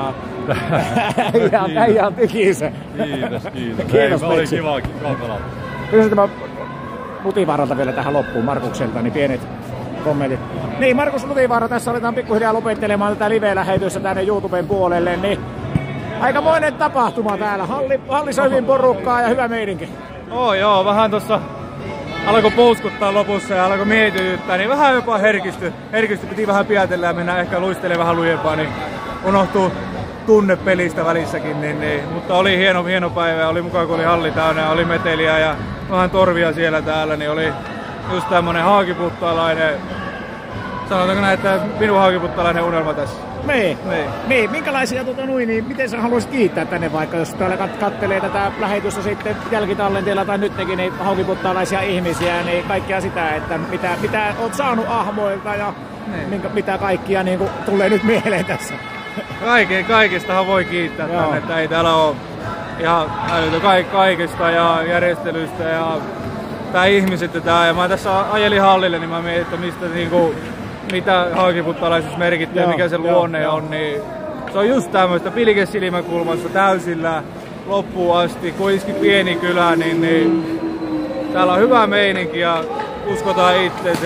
ihan tykissä. Kiitos. Oli kiva pelata. Kysyn tämä Nutivaaralta vielä tähän loppuun Markukselta, niin pienet kommentit. Niin, Markus Nutivaara, tässä aletaan pikkuhiljaa lopettelemaan tätä live-lähetystä tänne YouTuben puolelle, niin aikamoinen tapahtuma täällä. Hallissa hyvin porukkaa ja hyvä meininki. Joo, vähän tossa alkoi pouskuttaa lopussa ja alkoi mietityttää, niin vähän jopa herkistyi, piti vähän pietellä ja mennä ehkä luistelemaan vähän lujempaa, niin tunne pelistä välissäkin, mutta oli hieno päivä, oli mukaan kun oli halli täynnä ja oli meteliä ja vähän torvia siellä täällä, niin oli just tämmönen haakiputtalainen, sanotaanko näin, että minun haakiputtalainen unelma tässä. Niin. Minkälaisia niin miten sä haluaisit kiittää tänne vaikka, jos täällä kattelee tätä lähetystä sitten jälkitallenteella tai nytkin niin haukiputtalaisia ihmisiä, niin kaikkea sitä, että mitä oot saanut ahmoilta ja mitä kaikkia niin kuin tulee nyt mieleen tässä. Kaikestahan voi kiittää tänne, että ei täällä ole ihan älytö kaikesta ja järjestelystä ja tää ihmiset ja tää. Ja mä tässä ajelin hallille, niin mä mietin, että mistä niinku mitä haakiputtalaisuus merkittää ja mikä se luonne on, niin se on just tämmöistä pilkesilmäkulmassa täysillä loppuun asti. Kun iski pieni kylä, niin täällä on hyvä meininki ja uskotaan itseensä.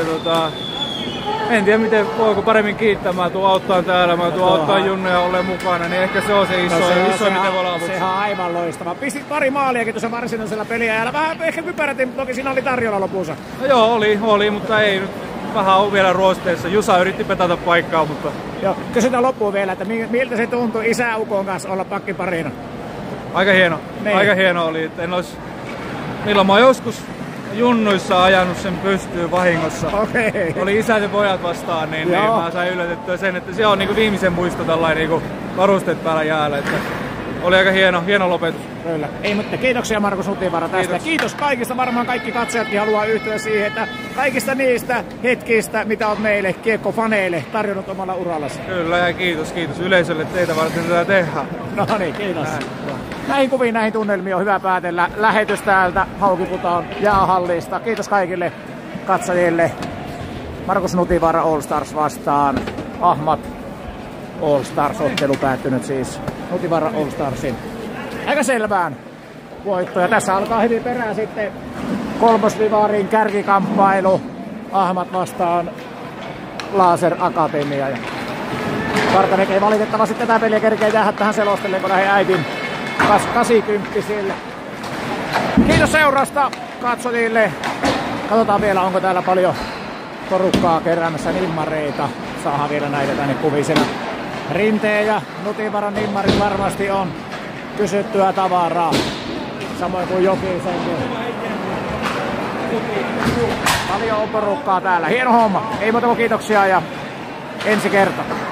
En tiedä miten voiko paremmin kiittää. Mä tuun auttaa täällä, mä tuun auttaa Junneja olleen mukana, niin ehkä se on se iso mitä voi olla avuksi. Sehän on aivan loistava. Pistit pari maaliakin tuossa varsinaisella peliajalla. Vähän ehkä kypärätin, mutta toki siinä oli tarjolla lopussa. No joo, oli, mutta ei nyt. Vähän on vielä ruosteessa. Jusa yritti petata paikkaa, mutta... Joo, kysytään loppuun vielä, että miltä se tuntui isäukon kanssa olla pakkiparina? Aika hieno. Niin. Aika hieno oli, että en olisi... Milloin mä oon joskus junnuissa ajanut sen pystyyn vahingossa. Okei. Oli isät ja pojat vastaan, niin mä sain yllätettyä sen, että se on niinku viimeisen muisto tällainen niinku varusteet päällä jäällä. Että oli aika hieno lopetus. Kyllä. Ei, mutta kiitoksia Markus Nutivaara tästä. Kiitos kaikista. Varmaan kaikki katsojatkin haluaa yhtyä siihen, että kaikista niistä hetkistä, mitä olet meille kiekkofaneille tarjonnut omalla urallasi. Kyllä ja kiitos yleisölle, teitä varten tätä tehdään. No niin, kiitos. Näihin kuviin, näihin tunnelmiin on hyvä päätellä lähetys täältä Haukiputaan jäähallista. Kiitos kaikille katsojille. Markus Nutivaara All Stars vastaan Ahmat All Stars, ottelu päättynyt siis Nutivaara All Starsin aika selvään voittoja. Tässä alkaa hyvin perään sitten kolmosvivaarin kärkikamppailu. Ahmat vastaan Laser Akatemia. Partanek ei valitettavasti tätä peliä kerkeä jäädä tähän selostelemaan, kun lähden äitin 80-sille. Kiitos seurasta katsojille. Katsotaan vielä, onko täällä paljon porukkaa keräämässä nimmareita. Saadaan vielä näitä tänne kuvisena. Rinteen ja Nutivaran nimmarit varmasti on kysyttyä tavaraa. Samoin kuin Jokisenkin. Paljon on porukkaa täällä. Hieno homma. Ei muuta kuin kiitoksia ja ensi kerta.